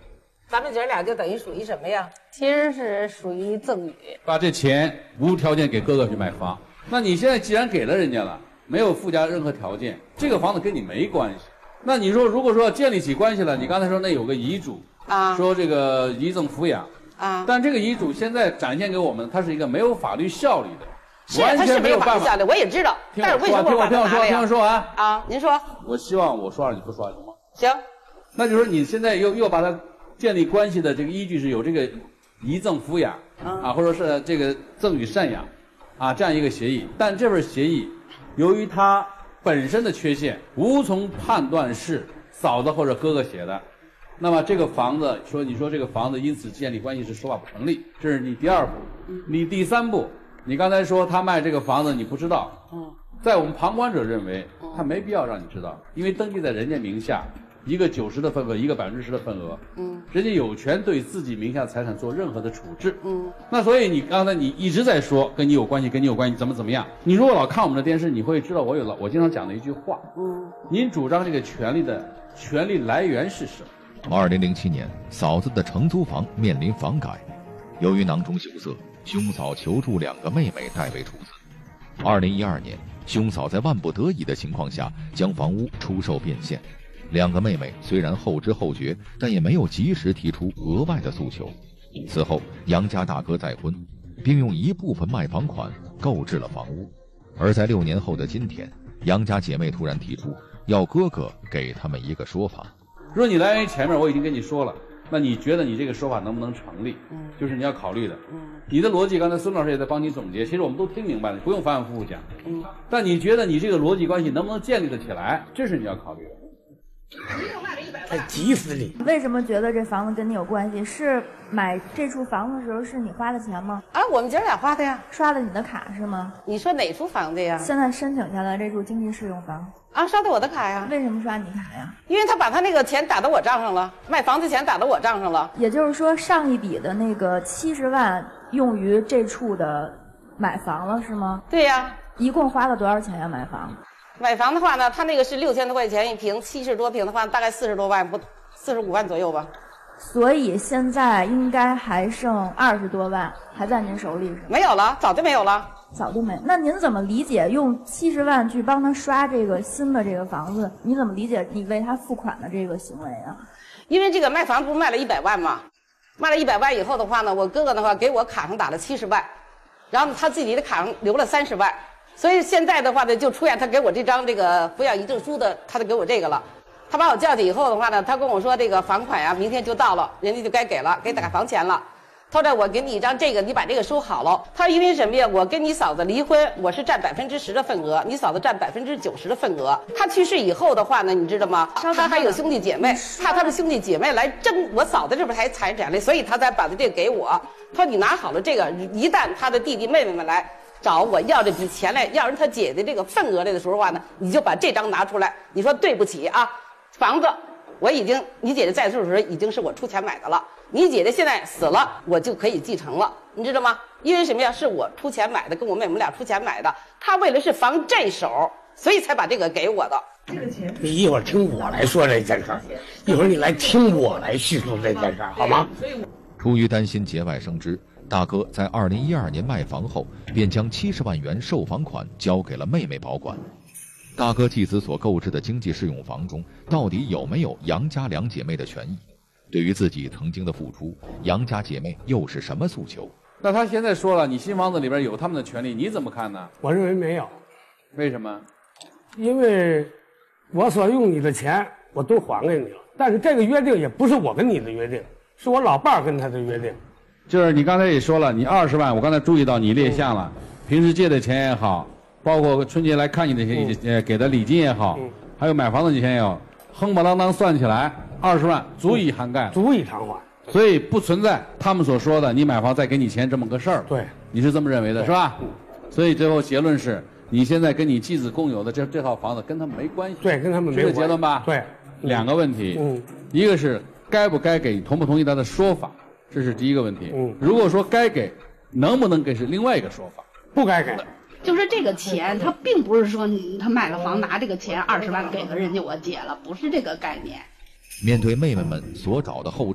咱们姐俩就等于属于什么呀？其实是属于赠与。 把这钱无条件给哥哥去买房，那你现在既然给了人家了，没有附加任何条件，这个房子跟你没关系。那你说，如果说建立起关系了，你刚才说那有个遗嘱啊， 说这个遗赠抚养啊， 但这个遗嘱现在展现给我们，它是一个没有法律效力的。 是，他是没有法律效力，我也知道。但是为什么我把它拿了呀？听我说完啊，您说。 我希望我说二你不说二行吗？ 行。 那就是说你现在又又把它建立关系的这个依据是有这个遗赠抚养啊，或者是这个赠与赡养啊这样一个协议，但这份协议由于它本身的缺陷，无从判断是嫂子或者哥哥写的。那么这个房子说，你说这个房子因此建立关系是说法不成立，这是你第二步。你第三步。你刚才说他卖这个房子你不知道，嗯，在我们旁观者认为他没必要让你知道，因为登记在人家名下，一个九十的份额，一个百分之十的份额，嗯，人家有权对自己名下财产做任何的处置，嗯，那所以你刚才你一直在说跟你有关系，跟你有关系，怎么怎么样？你如果老看我们的电视，你会知道我有了我经常讲的一句话，嗯，您主张这个权利的权利来源是什么？ 二零零七年，嫂子的承租房面临房改，由于囊中羞涩。兄嫂求助两个妹妹代为出资。二零一二年，兄嫂在万不得已的情况下将房屋出售变现。两个妹妹虽然后知后觉，但也没有及时提出额外的诉求。此后，杨家大哥再婚，并用一部分卖房款购置了房屋。而在六年后的今天，杨家姐妹突然提出要哥哥给他们一个说法。 如果你来源于前面我已经跟你说了，那你觉得你这个说法能不能成立？嗯，就是你要考虑的。嗯，你的逻辑刚才孙老师也在帮你总结，其实我们都听明白了，不用反反复复讲。嗯，但你觉得你这个逻辑关系能不能建立得起来？这是你要考虑的。 太急死你！ 为什么觉得这房子跟你有关系？是买这处房子的时候是你花的钱吗？ 啊，我们姐俩花的呀， 刷的你的卡是吗？ 你说哪处房子呀？ 现在申请下来这处经济适用房。 啊，刷的我的卡呀。 为什么刷你卡呀？ 因为他把他那个钱打到我账上了，卖房子钱打到我账上了。 也就是说，上一笔的那个七十万用于这处的买房了，是吗？ 对呀。 一共花了多少钱呀？买房？ 买房的话呢，他那个是六千多块钱一平，七十多平的话，大概四十多万不，四十五万左右吧。 所以现在应该还剩二十多万，还在您手里是吗？ 没有了，早就没有了。 早就没。那您怎么理解用七十万去帮他刷这个新的这个房子？你怎么理解你为他付款的这个行为啊？ 因为这个卖房不是卖了一百万吗？卖了一百万以后的话呢，我哥哥的话给我卡上打了七十万，然后他自己的卡上留了三十万。所以现在的话呢，就出现他给我这张这个抚养遗赠书的，他就给我这个了。他把我叫去以后的话呢，他跟我说这个房款呀，明天就到了，人家就该给了，给打房钱了。他说我给你一张这个，你把这个收好了。他说因为什么呀？我跟你嫂子离婚，我是占百分之十的份额，你嫂子占百分之九十的份额。他去世以后的话呢，你知道吗？他还有兄弟姐妹，怕他的兄弟姐妹来争我嫂子这边才财产的，所以他才把这个给我。他说你拿好了这个，一旦他的弟弟妹妹们来找我要这笔钱来，要人他姐的这个份额来的时候的话呢，你就把这张拿出来，你说对不起啊，房子我已经你姐姐在世的时候已经是我出钱买的了，你姐姐现在死了，我就可以继承了，你知道吗？因为什么呀？是我出钱买的，跟我妹我们俩出钱买的，他为了是防这手，所以才把这个给我的。 这个钱，你一会儿听我来说这件事儿，一会儿你来听我来叙述这件事儿，好吗？ 出于担心节外生枝，大哥在二零一二年卖房后，便将七十万元售房款交给了妹妹保管。大哥继子所购置的经济适用房中，到底有没有杨家两姐妹的权益？对于自己曾经的付出，杨家姐妹又是什么诉求？ 那他现在说了，你新房子里边有他们的权利，你怎么看呢？ 我认为没有。 为什么？ 因为我所用你的钱我都还给你了，但是这个约定也不是我跟你的约定，是我老伴儿跟他的约定。 就是你刚才也说了，你二十万，我刚才注意到你列项了，嗯、平时借的钱也好，包括春节来看你的钱，呃、嗯，给的礼金也好，嗯、还有买房子的钱也好，哼吧啷当算起来，二十万足以涵盖， 足以偿还， 所以不存在他们所说的你买房再给你钱这么个事儿。 对， 你是这么认为的，是吧？嗯、所以最后结论是你现在跟你继子共有的这这套房子跟他们没关系。 对，跟他们没关系。这个结论吧？ 对， 两个问题，嗯，一个是该不该给，同不同意他的说法。这是第一个问题。嗯，如果说该给，能不能给是另外一个说法。 不该给， 就是这个钱，他并不是说他买了房拿这个钱二十万给了人家我姐了，不是这个概念。 面对妹妹们所找的后账，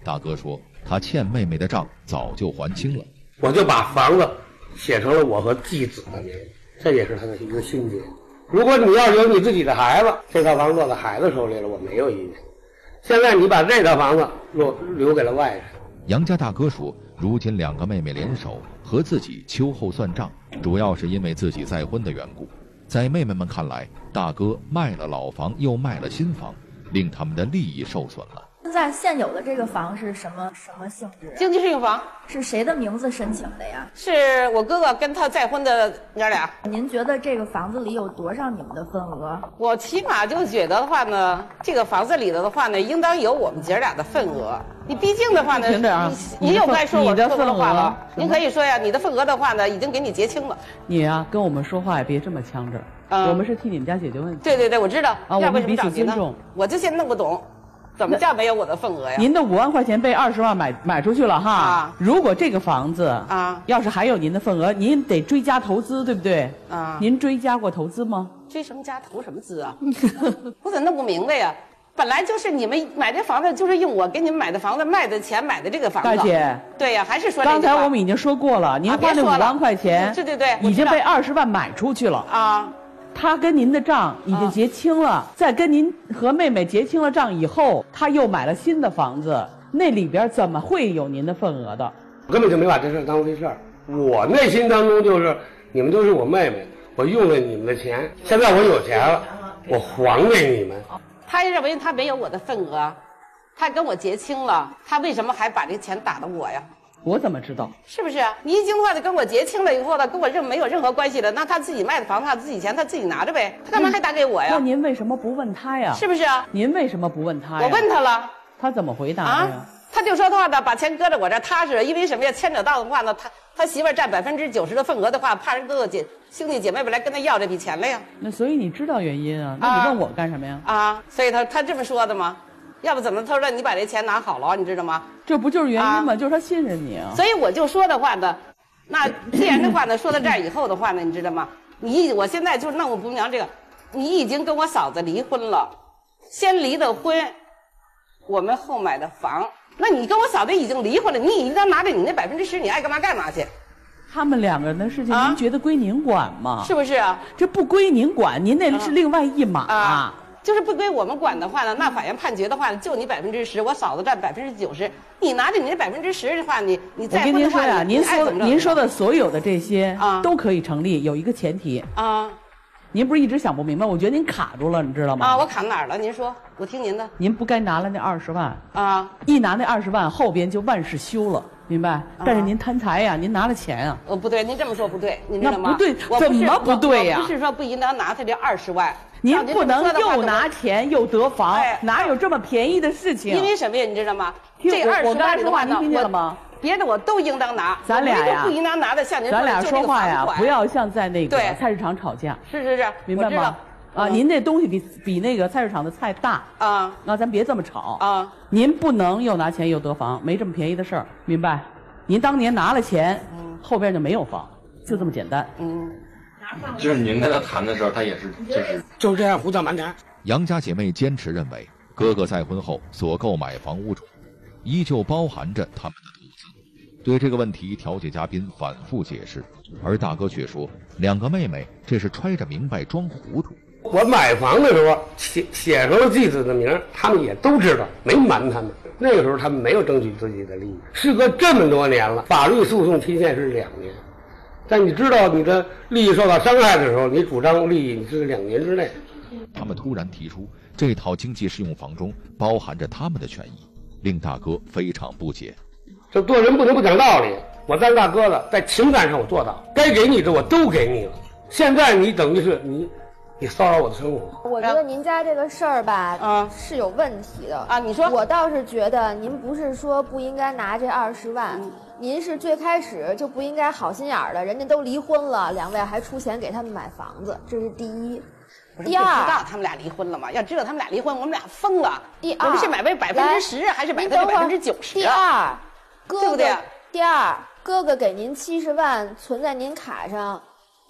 大哥说他欠妹妹的账早就还清了， 我就把房子写成了我和继子的名，这也是他的一个心结。如果你要有你自己的孩子，这套房子落在孩子手里了，我没有意见。现在你把这套房子留留给了外人。 杨家大哥说，如今两个妹妹联手和自己秋后算账，主要是因为自己再婚的缘故。在妹妹们看来，大哥卖了老房又卖了新房，令他们的利益受损了。 现在现有的这个房是什么什么性质？ 经济适用房。 是谁的名字申请的呀？ 是我哥哥跟他再婚的娘俩。 您觉得这个房子里有多少你们的份额？ 我起码就觉得的话呢，这个房子里头的话呢，应当有我们姐俩的份额。你毕竟的话呢， 停着啊！ 你你又该说我说的话了。 您可以说呀，你的份额的话呢，已经给你结清了。 你呀，跟我们说话也别这么呛着。嗯、我们是替你们家解决问题。 对对对，我知道。 啊，我们彼此尊重。 我就现在弄不懂。怎么叫没有我的份额呀？ 您的五万块钱被二十万买买出去了哈。 啊、 如果这个房子啊， 要是还有您的份额，您得追加投资，对不对？ 啊， 您追加过投资吗？ 追什么加投什么资啊？我怎么弄不明白呀？本来就是你们买这房子，就是用我给你们买的房子卖的钱买的这个房子。 大姐， 对呀，还是说刚才我们已经说过了，您花那五万块钱， 对对对， 已经被二十万买出去了啊。 他跟您的账已经结清了，啊、在跟您和妹妹结清了账以后，他又买了新的房子，那里边怎么会有您的份额的？ 我根本就没把这事当回事儿，我内心当中就是你们都是我妹妹，我用了你们的钱，现在我有钱了，我还给你们。 他认为他没有我的份额，他跟我结清了，他为什么还把这钱打到我呀？ 我怎么知道？ 是不是啊？你一经的话，跟我结清了以后呢，跟我任没有任何关系的，那他自己卖的房子，他自己钱，他自己拿着呗，他干嘛还打给我呀？ 那您为什么不问他呀？ 是不是啊？ 您为什么不问他呀？ 我问他了， 他怎么回答呀？啊，他就说的话呢，把钱搁在我这踏实，因为什么呀？牵扯到的话呢，他他媳妇儿占百分之九十的份额的话，怕人哥哥姐兄弟姐妹们来跟他要这笔钱了呀。 那所以你知道原因啊？那你问我干什么呀？ 啊，所以他他这么说的吗？要不怎么他说你把这钱拿好了，你知道吗？ 这不就是原因吗？啊、就是他信任你啊。 所以我就说的话呢，那既然的话呢，说到这儿以后的话呢，你知道吗？你我现在就弄不明这个，你已经跟我嫂子离婚了，先离的婚，我们后买的房，那你跟我嫂子已经离婚了，你应当拿着你那百分之十，你爱干嘛干嘛去。 他们两个人的事情，您觉得归您管吗？ 啊、是不是啊？ 这不归您管，您那是另外一码。 啊啊就是不归我们管的话呢，那法院判决的话呢，就你百分之十，我嫂子占百分之九十，你拿着你这百分之十的话，你你再婚的话， 我跟您说呀，您说您说的所有的这些啊都可以成立，有一个前提啊， 您不是一直想不明白？我觉得您卡住了，你知道吗？ 啊，我卡哪儿了？您说，我听您的。 您不该拿了那二十万啊， 一拿那二十万，后边就万事休了。明白，但是您贪财呀，您拿了钱啊。 呃，不对，您这么说不对，您知道吗？ 那不对，怎么不对呀？ 不是说不应当拿他这二十万， 您不能又拿钱又得房，哪有这么便宜的事情？ 因为什么呀？你知道吗？这二十万的话， 您听见了吗？ 别的我都应当拿， 咱俩呀， 不应当拿的，像您咱俩说话呀，不要像在那个菜市场吵架。 是是是， 明白吗？啊，您那东西比比那个菜市场的菜大啊， 那咱别这么吵啊。 您不能又拿钱又得房，没这么便宜的事儿，明白？您当年拿了钱， 嗯、 后边就没有房，就这么简单。 嗯， 就是您跟他谈的时候，他也是就是就这样胡搅蛮缠。 杨家姐妹坚持认为，哥哥再婚后所购买房屋中，依旧包含着他们的投资。对这个问题，调解嘉宾反复解释，而大哥却说，两个妹妹这是揣着明白装糊涂。 我买房的时候写写出了继子的名，他们也都知道，没瞒他们。那个时候他们没有争取自己的利益，事隔这么多年了，法律诉讼期限是两年，但你知道你的利益受到伤害的时候，你主张利益你是两年之内。 他们突然提出这套经济适用房中包含着他们的权益，令大哥非常不解。 这做人不能不讲道理，我当大哥的，在情感上我做到，该给你的我都给你了，现在你等于是你。你骚扰我的生活， 我觉得您家这个事儿吧， 啊， 是有问题的啊。你说， 我倒是觉得您不是说不应该拿这二十万，嗯、您是最开始就不应该好心眼儿的，人家都离婚了，两位还出钱给他们买房子，这是第一。第二， 知道他们俩离婚了吗？要知道他们俩离婚，我们俩疯了。 第二， 我们是买为百分之十还是买的百分之九十？ 第二，哥哥， 对不对？ 第二，哥哥给您七十万存在您卡上。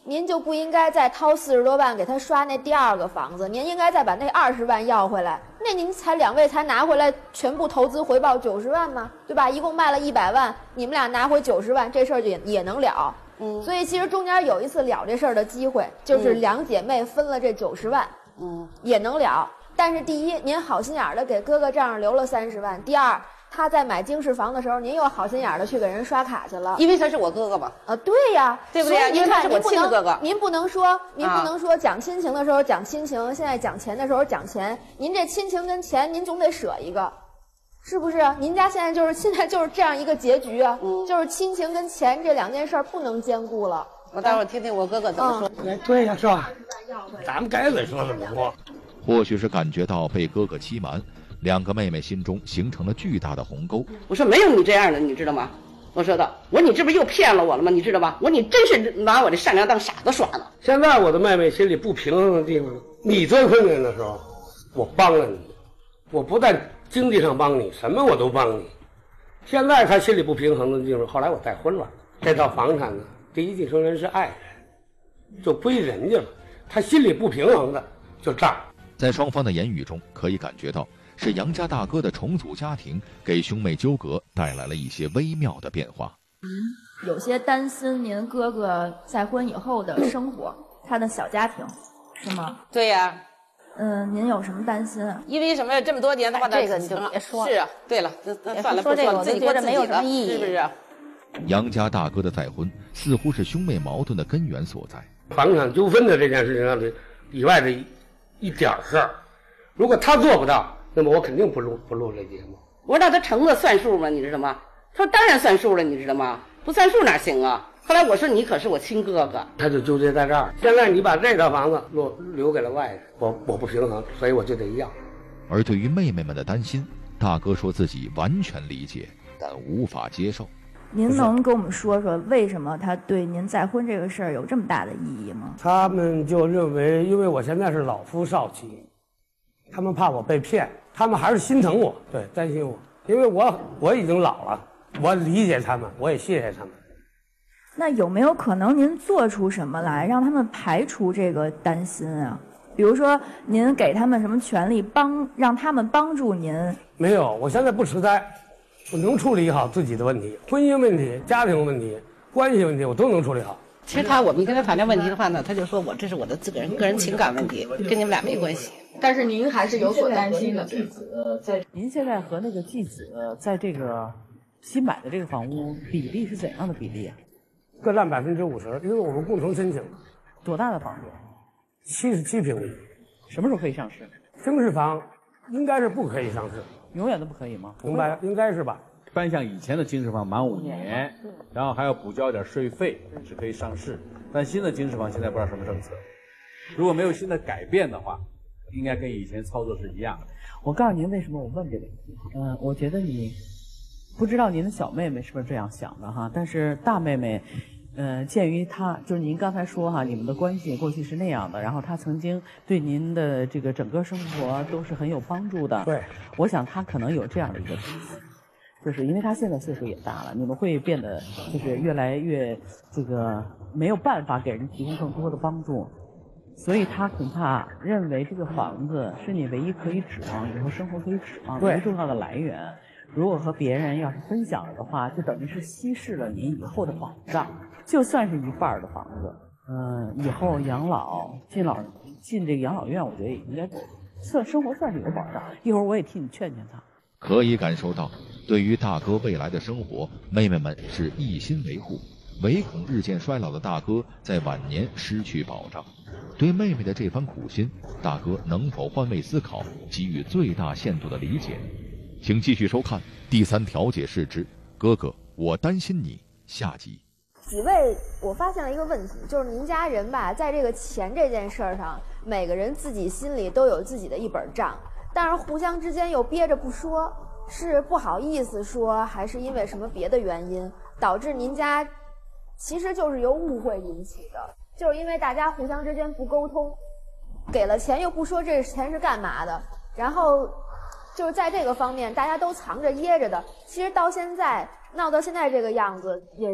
您就不应该再掏四十多万给他刷那第二个房子，您应该再把那二十万要回来。那您才两位才拿回来全部投资回报九十万吗？对吧？一共卖了一百万，你们俩拿回九十万，这事儿也也能了。嗯，所以其实中间有一次了这事儿的机会，就是两姐妹分了这九十万，嗯，也能了。但是第一，您好心眼的给哥哥账上留了三十万；第二，他在买经适房的时候，您又好心眼的去给人刷卡去了， 因为他是我哥哥嘛。 啊，对呀， 对不对？ 您看， 我亲哥哥， 您不能说，您不能说讲亲情的时候讲亲情，现在讲钱的时候讲钱。您这亲情跟钱，您总得舍一个，是不是？您家现在就是现在就是这样一个结局啊，嗯、就是亲情跟钱这两件事不能兼顾了。 我待会儿听听我哥哥怎么说。 嗯、对呀，是吧？咱们该怎么说怎么说。 或许是感觉到被哥哥欺瞒，两个妹妹心中形成了巨大的鸿沟。 我说没有你这样的，你知道吗？我说的，我说你这不是又骗了我了吗？你知道吗？我说你真是拿我的善良当傻子耍了。 现在我的妹妹心里不平衡的地方，你最困难的时候，我帮了你，我不但经济上帮你，什么我都帮你。现在她心里不平衡的地方，后来我再婚了，这套房产呢，第一继承人是爱人，就归人家了。她心里不平衡的就这儿。 在双方的言语中，可以感觉到是杨家大哥的重组家庭给兄妹纠葛带来了一些微妙的变化。 有些担心您哥哥再婚以后的生活，他的小家庭，是吗？ 对呀。 嗯，您有什么担心啊？ 因为什么？这么多年的话， 这个你就别说。 是啊，对了，那算了， 说这个我就觉得没有什么意义， 是不是？ 杨家大哥的再婚似乎是兄妹矛盾的根源所在。 房产纠纷的这件事情上的以外的一一点事儿，如果他做不到，那么我肯定不录不录这节目。 我让他成了算数吗？你知道吗？他说当然算数了，你知道吗？不算数哪行啊？后来我说你可是我亲哥哥， 他就纠结在这儿。现在你把这套房子留留给了外人，我我不平衡，所以我就得要。 而对于妹妹们的担心，大哥说自己完全理解，但无法接受。 您能跟我们说说为什么他对您再婚这个事儿有这么大的意义吗？ 他们就认为，因为我现在是老夫少妻，他们怕我被骗，他们还是心疼我，对，担心我，因为我我已经老了，我理解他们，我也谢谢他们。 那有没有可能您做出什么来，让他们排除这个担心啊？比如说，您给他们什么权利，帮让他们帮助您？ 没有，我现在不吃呆，我能处理好自己的问题，婚姻问题、家庭问题、关系问题，我都能处理好。 其实他我们跟他谈这问题的话呢，他就说我这是我的自个人个人情感问题，跟你们俩没关系。 但是您还是有所担心的。 继子在您现在和那个继子在这个新买的这个房屋比例是怎样的比例啊？ 各占百分之五十，因为我们共同申请。 多大的房子？ 七十七平米。 什么时候可以上市？ 经适房应该是不可以上市， 永远都不可以吗？ 明白，应该是吧？ 一般像以前的经适房满五年，然后还要补交点税费，是可以上市。但新的经适房现在不知道什么政策，如果没有新的改变的话，应该跟以前操作是一样的。 我告诉您为什么我问这个问题。嗯，我觉得你不知道您的小妹妹是不是这样想的哈，但是大妹妹。呃，鉴于她就是您刚才说哈，你们的关系过去是那样的，然后她曾经对您的这个整个生活都是很有帮助的。 对， 我想她可能有这样的一个担心，就是因为她现在岁数也大了，你们会变得就是越来越这个没有办法给人提供更多的帮助，所以她恐怕认为这个房子是你唯一可以指望以后生活可以指望最重要的来源。如果和别人要是分享了的话，就等于是稀释了您以后的保障。就算是一半的房子，嗯、呃，以后养老进老进这个养老院，我觉得也应该算生活算是有保障。一会儿我也替你劝劝他。 可以感受到，对于大哥未来的生活，妹妹们是一心维护，唯恐日渐衰老的大哥在晚年失去保障。对妹妹的这番苦心，大哥能否换位思考，给予最大限度的理解？请继续收看《第三调解室之哥哥，我担心你》下集。 几位，我发现了一个问题，就是您家人吧，在这个钱这件事儿上，每个人自己心里都有自己的一本账，但是互相之间又憋着不说，是不好意思说，还是因为什么别的原因，导致您家其实就是由误会引起的，就是因为大家互相之间不沟通，给了钱又不说这钱是干嘛的，然后就是在这个方面大家都藏着掖着的，其实到现在闹到现在这个样子，也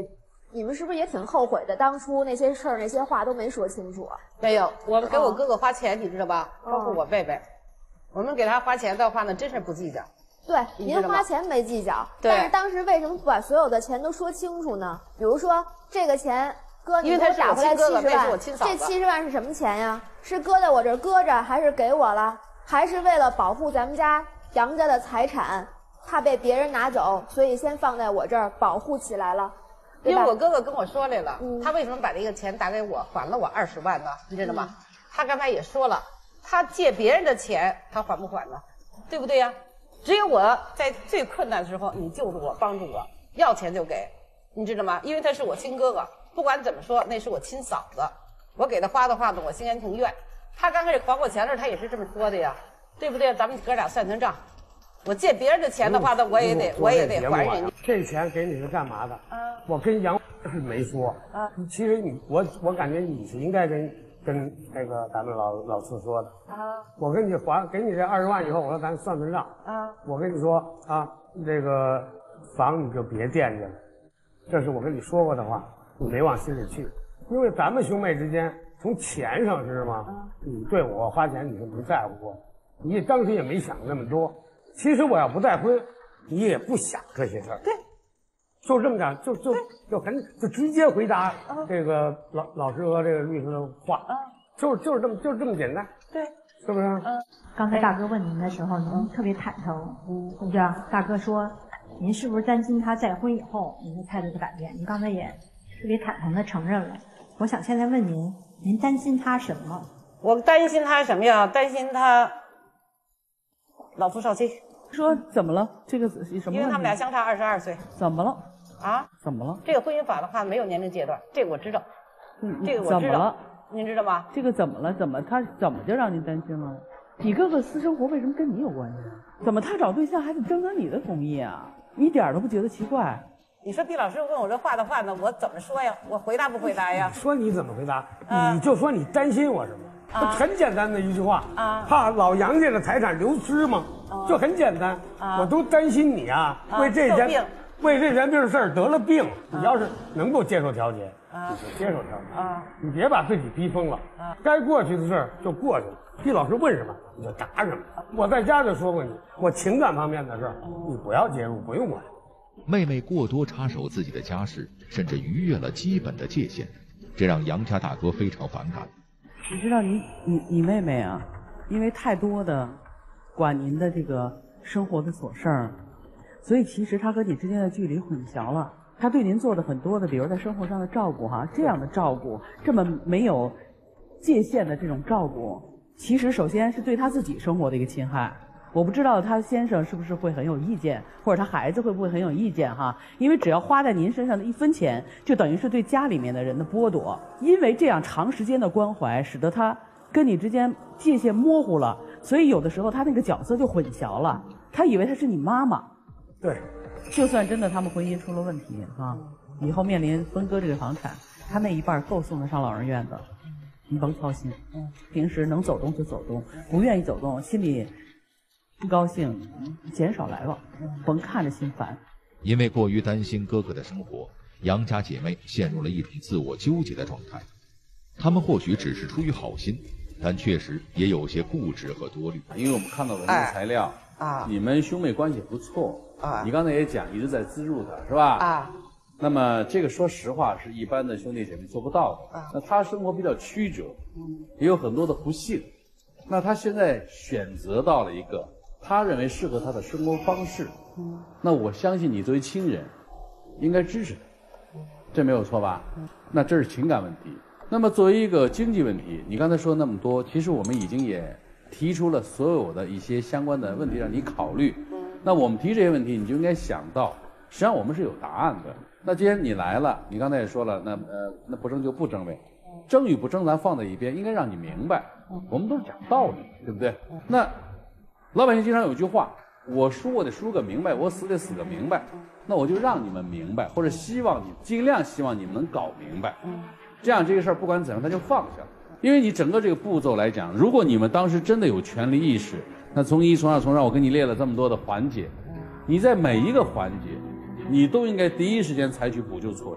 你们是不是也挺后悔的？当初那些事儿、那些话都没说清楚啊？ 没有，我们给我哥哥花钱，你知道吧？包括我贝贝，我们给他花钱的话呢，真是不计较。 对，您花钱没计较，但是当时为什么不把所有的钱都说清楚呢？比如说这个钱，哥，你给我打回来七十万，这七十万是什么钱呀？是搁在我这儿搁着，还是给我了？还是为了保护咱们家杨家的财产，怕被别人拿走，所以先放在我这儿保护起来了？ 因为我哥哥跟我说来了，嗯、他为什么把这个钱打给我，还了我二十万呢？你知道吗？嗯、他刚才也说了，他借别人的钱，他还不还呢？对不对呀？只有我在最困难的时候，你救助我，帮助我，要钱就给，你知道吗？因为他是我亲哥哥，不管怎么说，那是我亲嫂子，我给他花的话呢，我心甘情愿。他刚开始还我钱的时候，他也是这么说的呀，对不对？咱们哥俩算算账。我借别人的钱的话呢，我也得，我也得还人家。 这钱给你是干嘛的？啊，我跟杨是没说啊。其实你，我我感觉你是应该跟跟那个咱们老老四说的啊。我跟你还给你这二十万以后，我说咱算算账啊。我跟你说啊，这个房你就别惦记了，这是我跟你说过的话，你没往心里去。因为咱们兄妹之间，从钱上知道吗？你对我花钱你是没在乎过，你当时也没想那么多。其实我要不再婚，你也不想这些事儿。对，就这么讲，就就就很就直接回答这个老老师和这个律师的话，啊，就是就是这么就是这么简单。对，是不是？嗯。 刚才大哥问您的时候，您特别坦诚，嗯，对不对？大哥说，您是不是担心他再婚以后您的态度的改变？您刚才也特别坦诚的承认了。我想现在问您，您担心他什么？ 我担心他什么呀？担心他老夫少妻。 说怎么了？这个什么问题？ 因为他们俩相差二十二岁。 怎么了？ 啊？ 怎么了？ 这个婚姻法的话没有年龄阶段，这个我知道。 嗯， 这个我知道。 怎么了？ 您知道吗？ 这个怎么了？怎么他怎么就让您担心了？你哥哥私生活为什么跟你有关系？怎么他找对象还得征得你的同意啊？你一点都不觉得奇怪？ 你说毕老师问我这话的话呢，我怎么说呀？我回答不回答呀？ 说你怎么回答？啊、你就说你担心我什么？啊、很简单的一句话啊，怕老杨家的财产流失吗？啊、就很简单，啊、我都担心你啊，啊为这件为这件病事儿得了病，啊、你要是能够接受调解，啊、你就接受调解啊，你别把自己逼疯了。啊，该过去的事儿就过去了。毕老师问什么你就答什么。我在家就说过你，我情感方面的事儿你不要介入，不用管。 妹妹过多插手自己的家事，甚至逾越了基本的界限，这让杨家大哥非常反感。 你知道你你你妹妹啊，因为太多的管您的这个生活的琐事儿，所以其实她和你之间的距离混淆了。她对您做的很多的，比如在生活上的照顾哈，这样的照顾，这么没有界限的这种照顾，其实首先是对她自己生活的一个侵害。我不知道她先生是不是会很有意见，或者她孩子会不会很有意见哈？因为只要花在您身上的一分钱，就等于是对家里面的人的剥夺。因为这样长时间的关怀，使得她跟你之间界限模糊了，所以有的时候她那个角色就混淆了。她以为她是你妈妈。 对， 就算真的他们婚姻出了问题啊，以后面临分割这个房产，她那一半够送得上老人院的，你甭操心。平时能走动就走动，不愿意走动，心里不高兴，减少来往，甭看着心烦。 因为过于担心哥哥的生活，杨家姐妹陷入了一种自我纠结的状态。她们或许只是出于好心，但确实也有些固执和多虑。 因为我们看到文字材料、哎、啊，你们兄妹关系不错啊，你刚才也讲一直在资助他，是吧？啊，那么这个说实话是一般的兄弟姐妹做不到的。啊，那他生活比较曲折，嗯，也有很多的不幸。那他现在选择到了一个他认为适合他的生活方式，嗯，那我相信你作为亲人，应该支持他，这没有错吧？嗯，那这是情感问题。那么作为一个经济问题，你刚才说那么多，其实我们已经也提出了所有的一些相关的问题让你考虑。嗯，那我们提这些问题，你就应该想到，实际上我们是有答案的。那既然你来了，你刚才也说了，那呃，那不争就不争呗，争与不争咱放在一边，应该让你明白，我们都是讲道理，对不对？那老百姓经常有句话，我输我得输个明白，我死得死个明白。那我就让你们明白，或者希望你尽量希望你们能搞明白。这样这个事儿不管怎样，他就放下了。因为你整个这个步骤来讲，如果你们当时真的有权利意识，那从一从二从二，我给你列了这么多的环节，你在每一个环节，你都应该第一时间采取补救措施。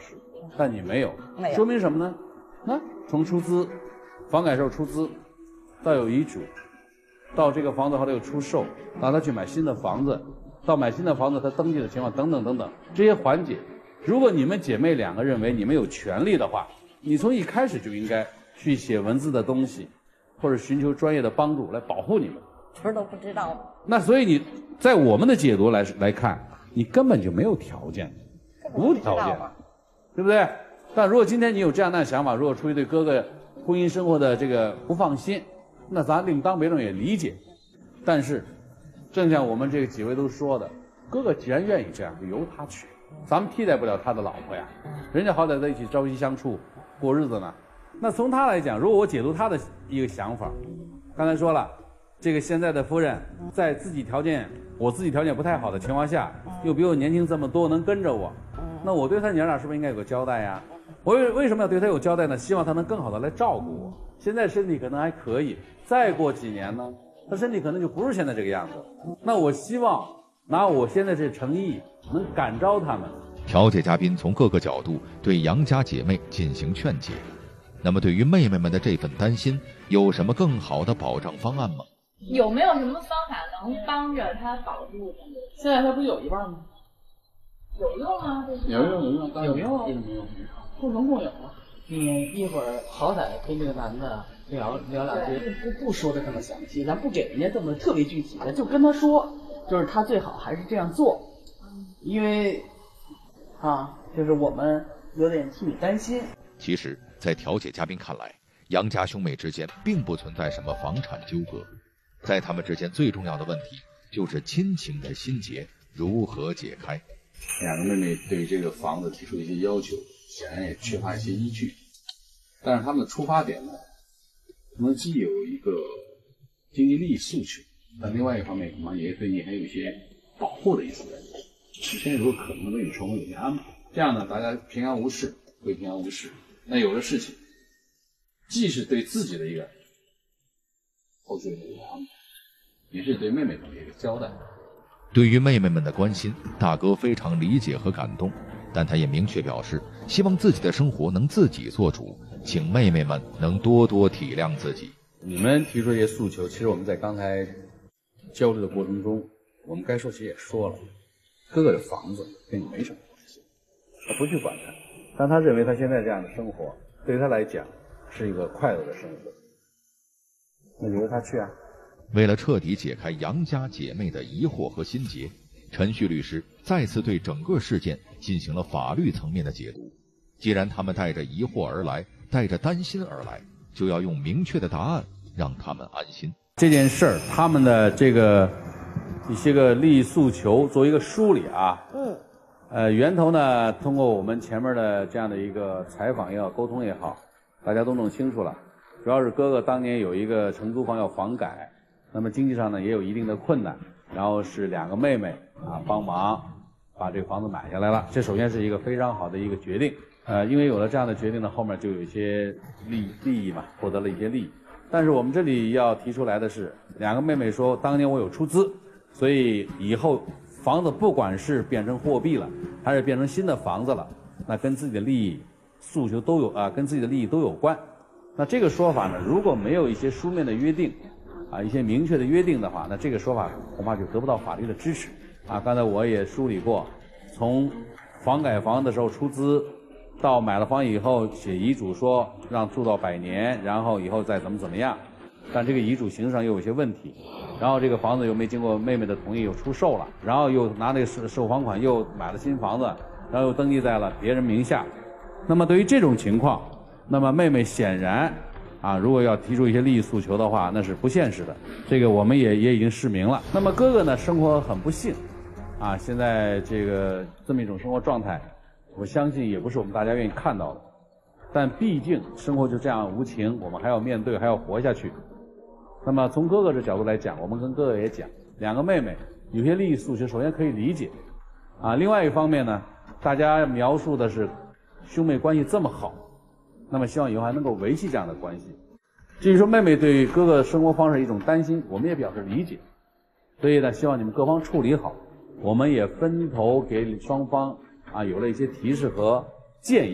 但你没有， 没有说明什么呢？那从出资，房改时候出资，到有遗嘱，到这个房子后来又出售，到他去买新的房子，到买新的房子他登记的情况等等等等这些环节，如果你们姐妹两个认为你们有权利的话，你从一开始就应该去写文字的东西，或者寻求专业的帮助来保护你们。 不是都不知道。 那所以你在我们的解读来来看，你根本就没有条件，无条件，对不对？但如果今天你有这样的想法，如果出于对哥哥婚姻生活的这个不放心，那咱另当别论也理解。但是，正像我们这个几位都说的，哥哥既然愿意这样，就由他去，咱们替代不了他的老婆呀，人家好歹在一起朝夕相处过日子呢。那从他来讲，如果我解读他的一个想法，刚才说了。这个现在的夫人在自己条件，我自己条件不太好的情况下，又比我年轻这么多，能跟着我，那我对他娘俩是不是应该有个交代呀？我为为什么要对他有交代呢？希望他能更好的来照顾我。现在身体可能还可以，再过几年呢，他身体可能就不是现在这个样子。那我希望拿我现在这诚意，能感召他们。 调解嘉宾从各个角度对杨家姐妹进行劝解。那么对于妹妹们的这份担心，有什么更好的保障方案吗？ 有没有什么方法能帮着他保住？ 现在他不有一半吗？ 有用吗？ 有用有用， 有用， 有用，共同共有啊。你一会儿好歹跟这个男的聊聊两句，不不说的这么详细，咱不给人家这么特别具体的，就跟他说，就是他最好还是这样做，因为啊，就是我们有点替你担心。 其实，在调解嘉宾看来，杨家兄妹之间并不存在什么房产纠葛。在他们之间最重要的问题就是亲情的心结如何解开。 两个妹妹对这个房子提出一些要求，显然也缺乏一些依据，但是他们的出发点呢，可能既有一个经济利益诉求，但另外一方面可能也对你还有一些保护的意思在里面。现在如果可能为你充分有些安排，这样呢，大家平安无事归平安无事。那有的事情，既是对自己的一个后续的一个安排，也是对妹妹们的一个交代。 对于妹妹们的关心，大哥非常理解和感动，但他也明确表示，希望自己的生活能自己做主，请妹妹们能多多体谅自己。 你们提出一些诉求，其实我们在刚才交流的过程中，我们该说其实也说了，哥哥的房子跟你没什么关系，他不去管他，但他认为他现在这样的生活对于他来讲是一个快乐的生活，那就由他去啊。 为了彻底解开杨家姐妹的疑惑和心结，陈旭律师再次对整个事件进行了法律层面的解读。既然他们带着疑惑而来，带着担心而来，就要用明确的答案让他们安心。 这件事儿，他们的这个一些个利益诉求做一个梳理啊。 嗯。 呃，源头呢，通过我们前面的这样的一个采访也好，沟通也好，大家都弄清楚了。主要是哥哥当年有一个承租房要房改，那么经济上呢也有一定的困难，然后是两个妹妹啊帮忙把这个房子买下来了。这首先是一个非常好的一个决定。呃，因为有了这样的决定呢，后面就有一些利利益嘛，获得了一些利益。但是我们这里要提出来的是，两个妹妹说，当年我有出资，所以以后房子不管是变成货币了，还是变成新的房子了，那跟自己的利益诉求都有啊、呃，跟自己的利益都有关。那这个说法呢，如果没有一些书面的约定，啊，一些明确的约定的话，那这个说法恐怕就得不到法律的支持。啊，刚才我也梳理过，从房改房的时候出资，到买了房以后写遗嘱说让住到百年，然后以后再怎么怎么样，但这个遗嘱形式上又有些问题，然后这个房子又没经过妹妹的同意又出售了，然后又拿那个售房款又买了新房子，然后又登记在了别人名下。那么对于这种情况，那么妹妹显然啊，如果要提出一些利益诉求的话，那是不现实的，这个我们也也已经示明了。那么哥哥呢，生活很不幸啊，现在这个这么一种生活状态，我相信也不是我们大家愿意看到的，但毕竟生活就这样无情，我们还要面对，还要活下去。那么从哥哥的角度来讲，我们跟哥哥也讲，两个妹妹有些利益诉求，首先可以理解啊。另外一方面呢，大家描述的是兄妹关系这么好，那么希望以后还能够维系这样的关系。至于说妹妹对哥哥生活方式一种担心，我们也表示理解。所以呢，希望你们各方处理好，我们也分头给双方啊有了一些提示和建议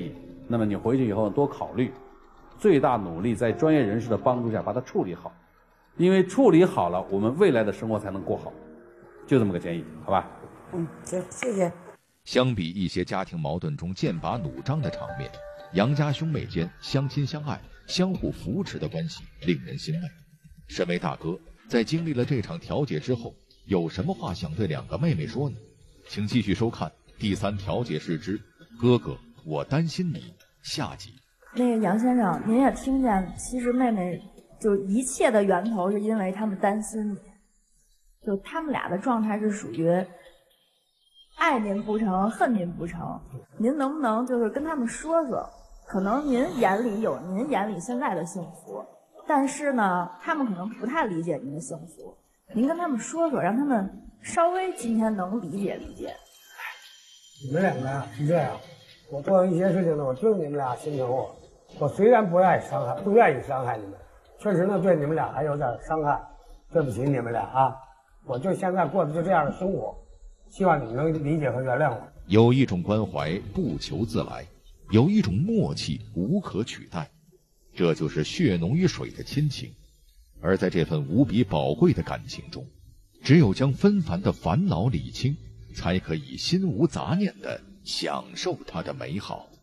那么你回去以后多考虑，最大努力在专业人士的帮助下把它处理好，因为处理好了，我们未来的生活才能过好。就这么个建议，好吧？ 嗯，行，谢谢。 相比一些家庭矛盾中剑拔弩张的场面，杨家兄妹间相亲相爱、相互扶持的关系令人欣慰。身为大哥，在经历了这场调解之后，有什么话想对两个妹妹说呢？请继续收看第三调解室之哥哥，我担心你下集。 那个杨先生，您也听见，其实妹妹就一切的源头是因为他们担心你，就他们俩的状态是属于爱您不成，恨您不成。您能不能就是跟他们说说，可能您眼里有您眼里现在的幸福，但是呢，他们可能不太理解您的幸福。您跟他们说说，让他们稍微今天能理解理解。 你们两个呀是这样，我做一些事情呢，我知道你们俩心疼我，我虽然不愿意伤害，不愿意伤害你们，确实呢对你们俩还有点伤害，对不起你们俩啊！我就现在过的就这样的生活，希望你们能理解和原谅我。 有一种关怀不求自来，有一种默契无可取代，这就是血浓于水的亲情。而在这份无比宝贵的感情中，只有将纷繁的烦恼理清，才可以心无杂念地享受它的美好。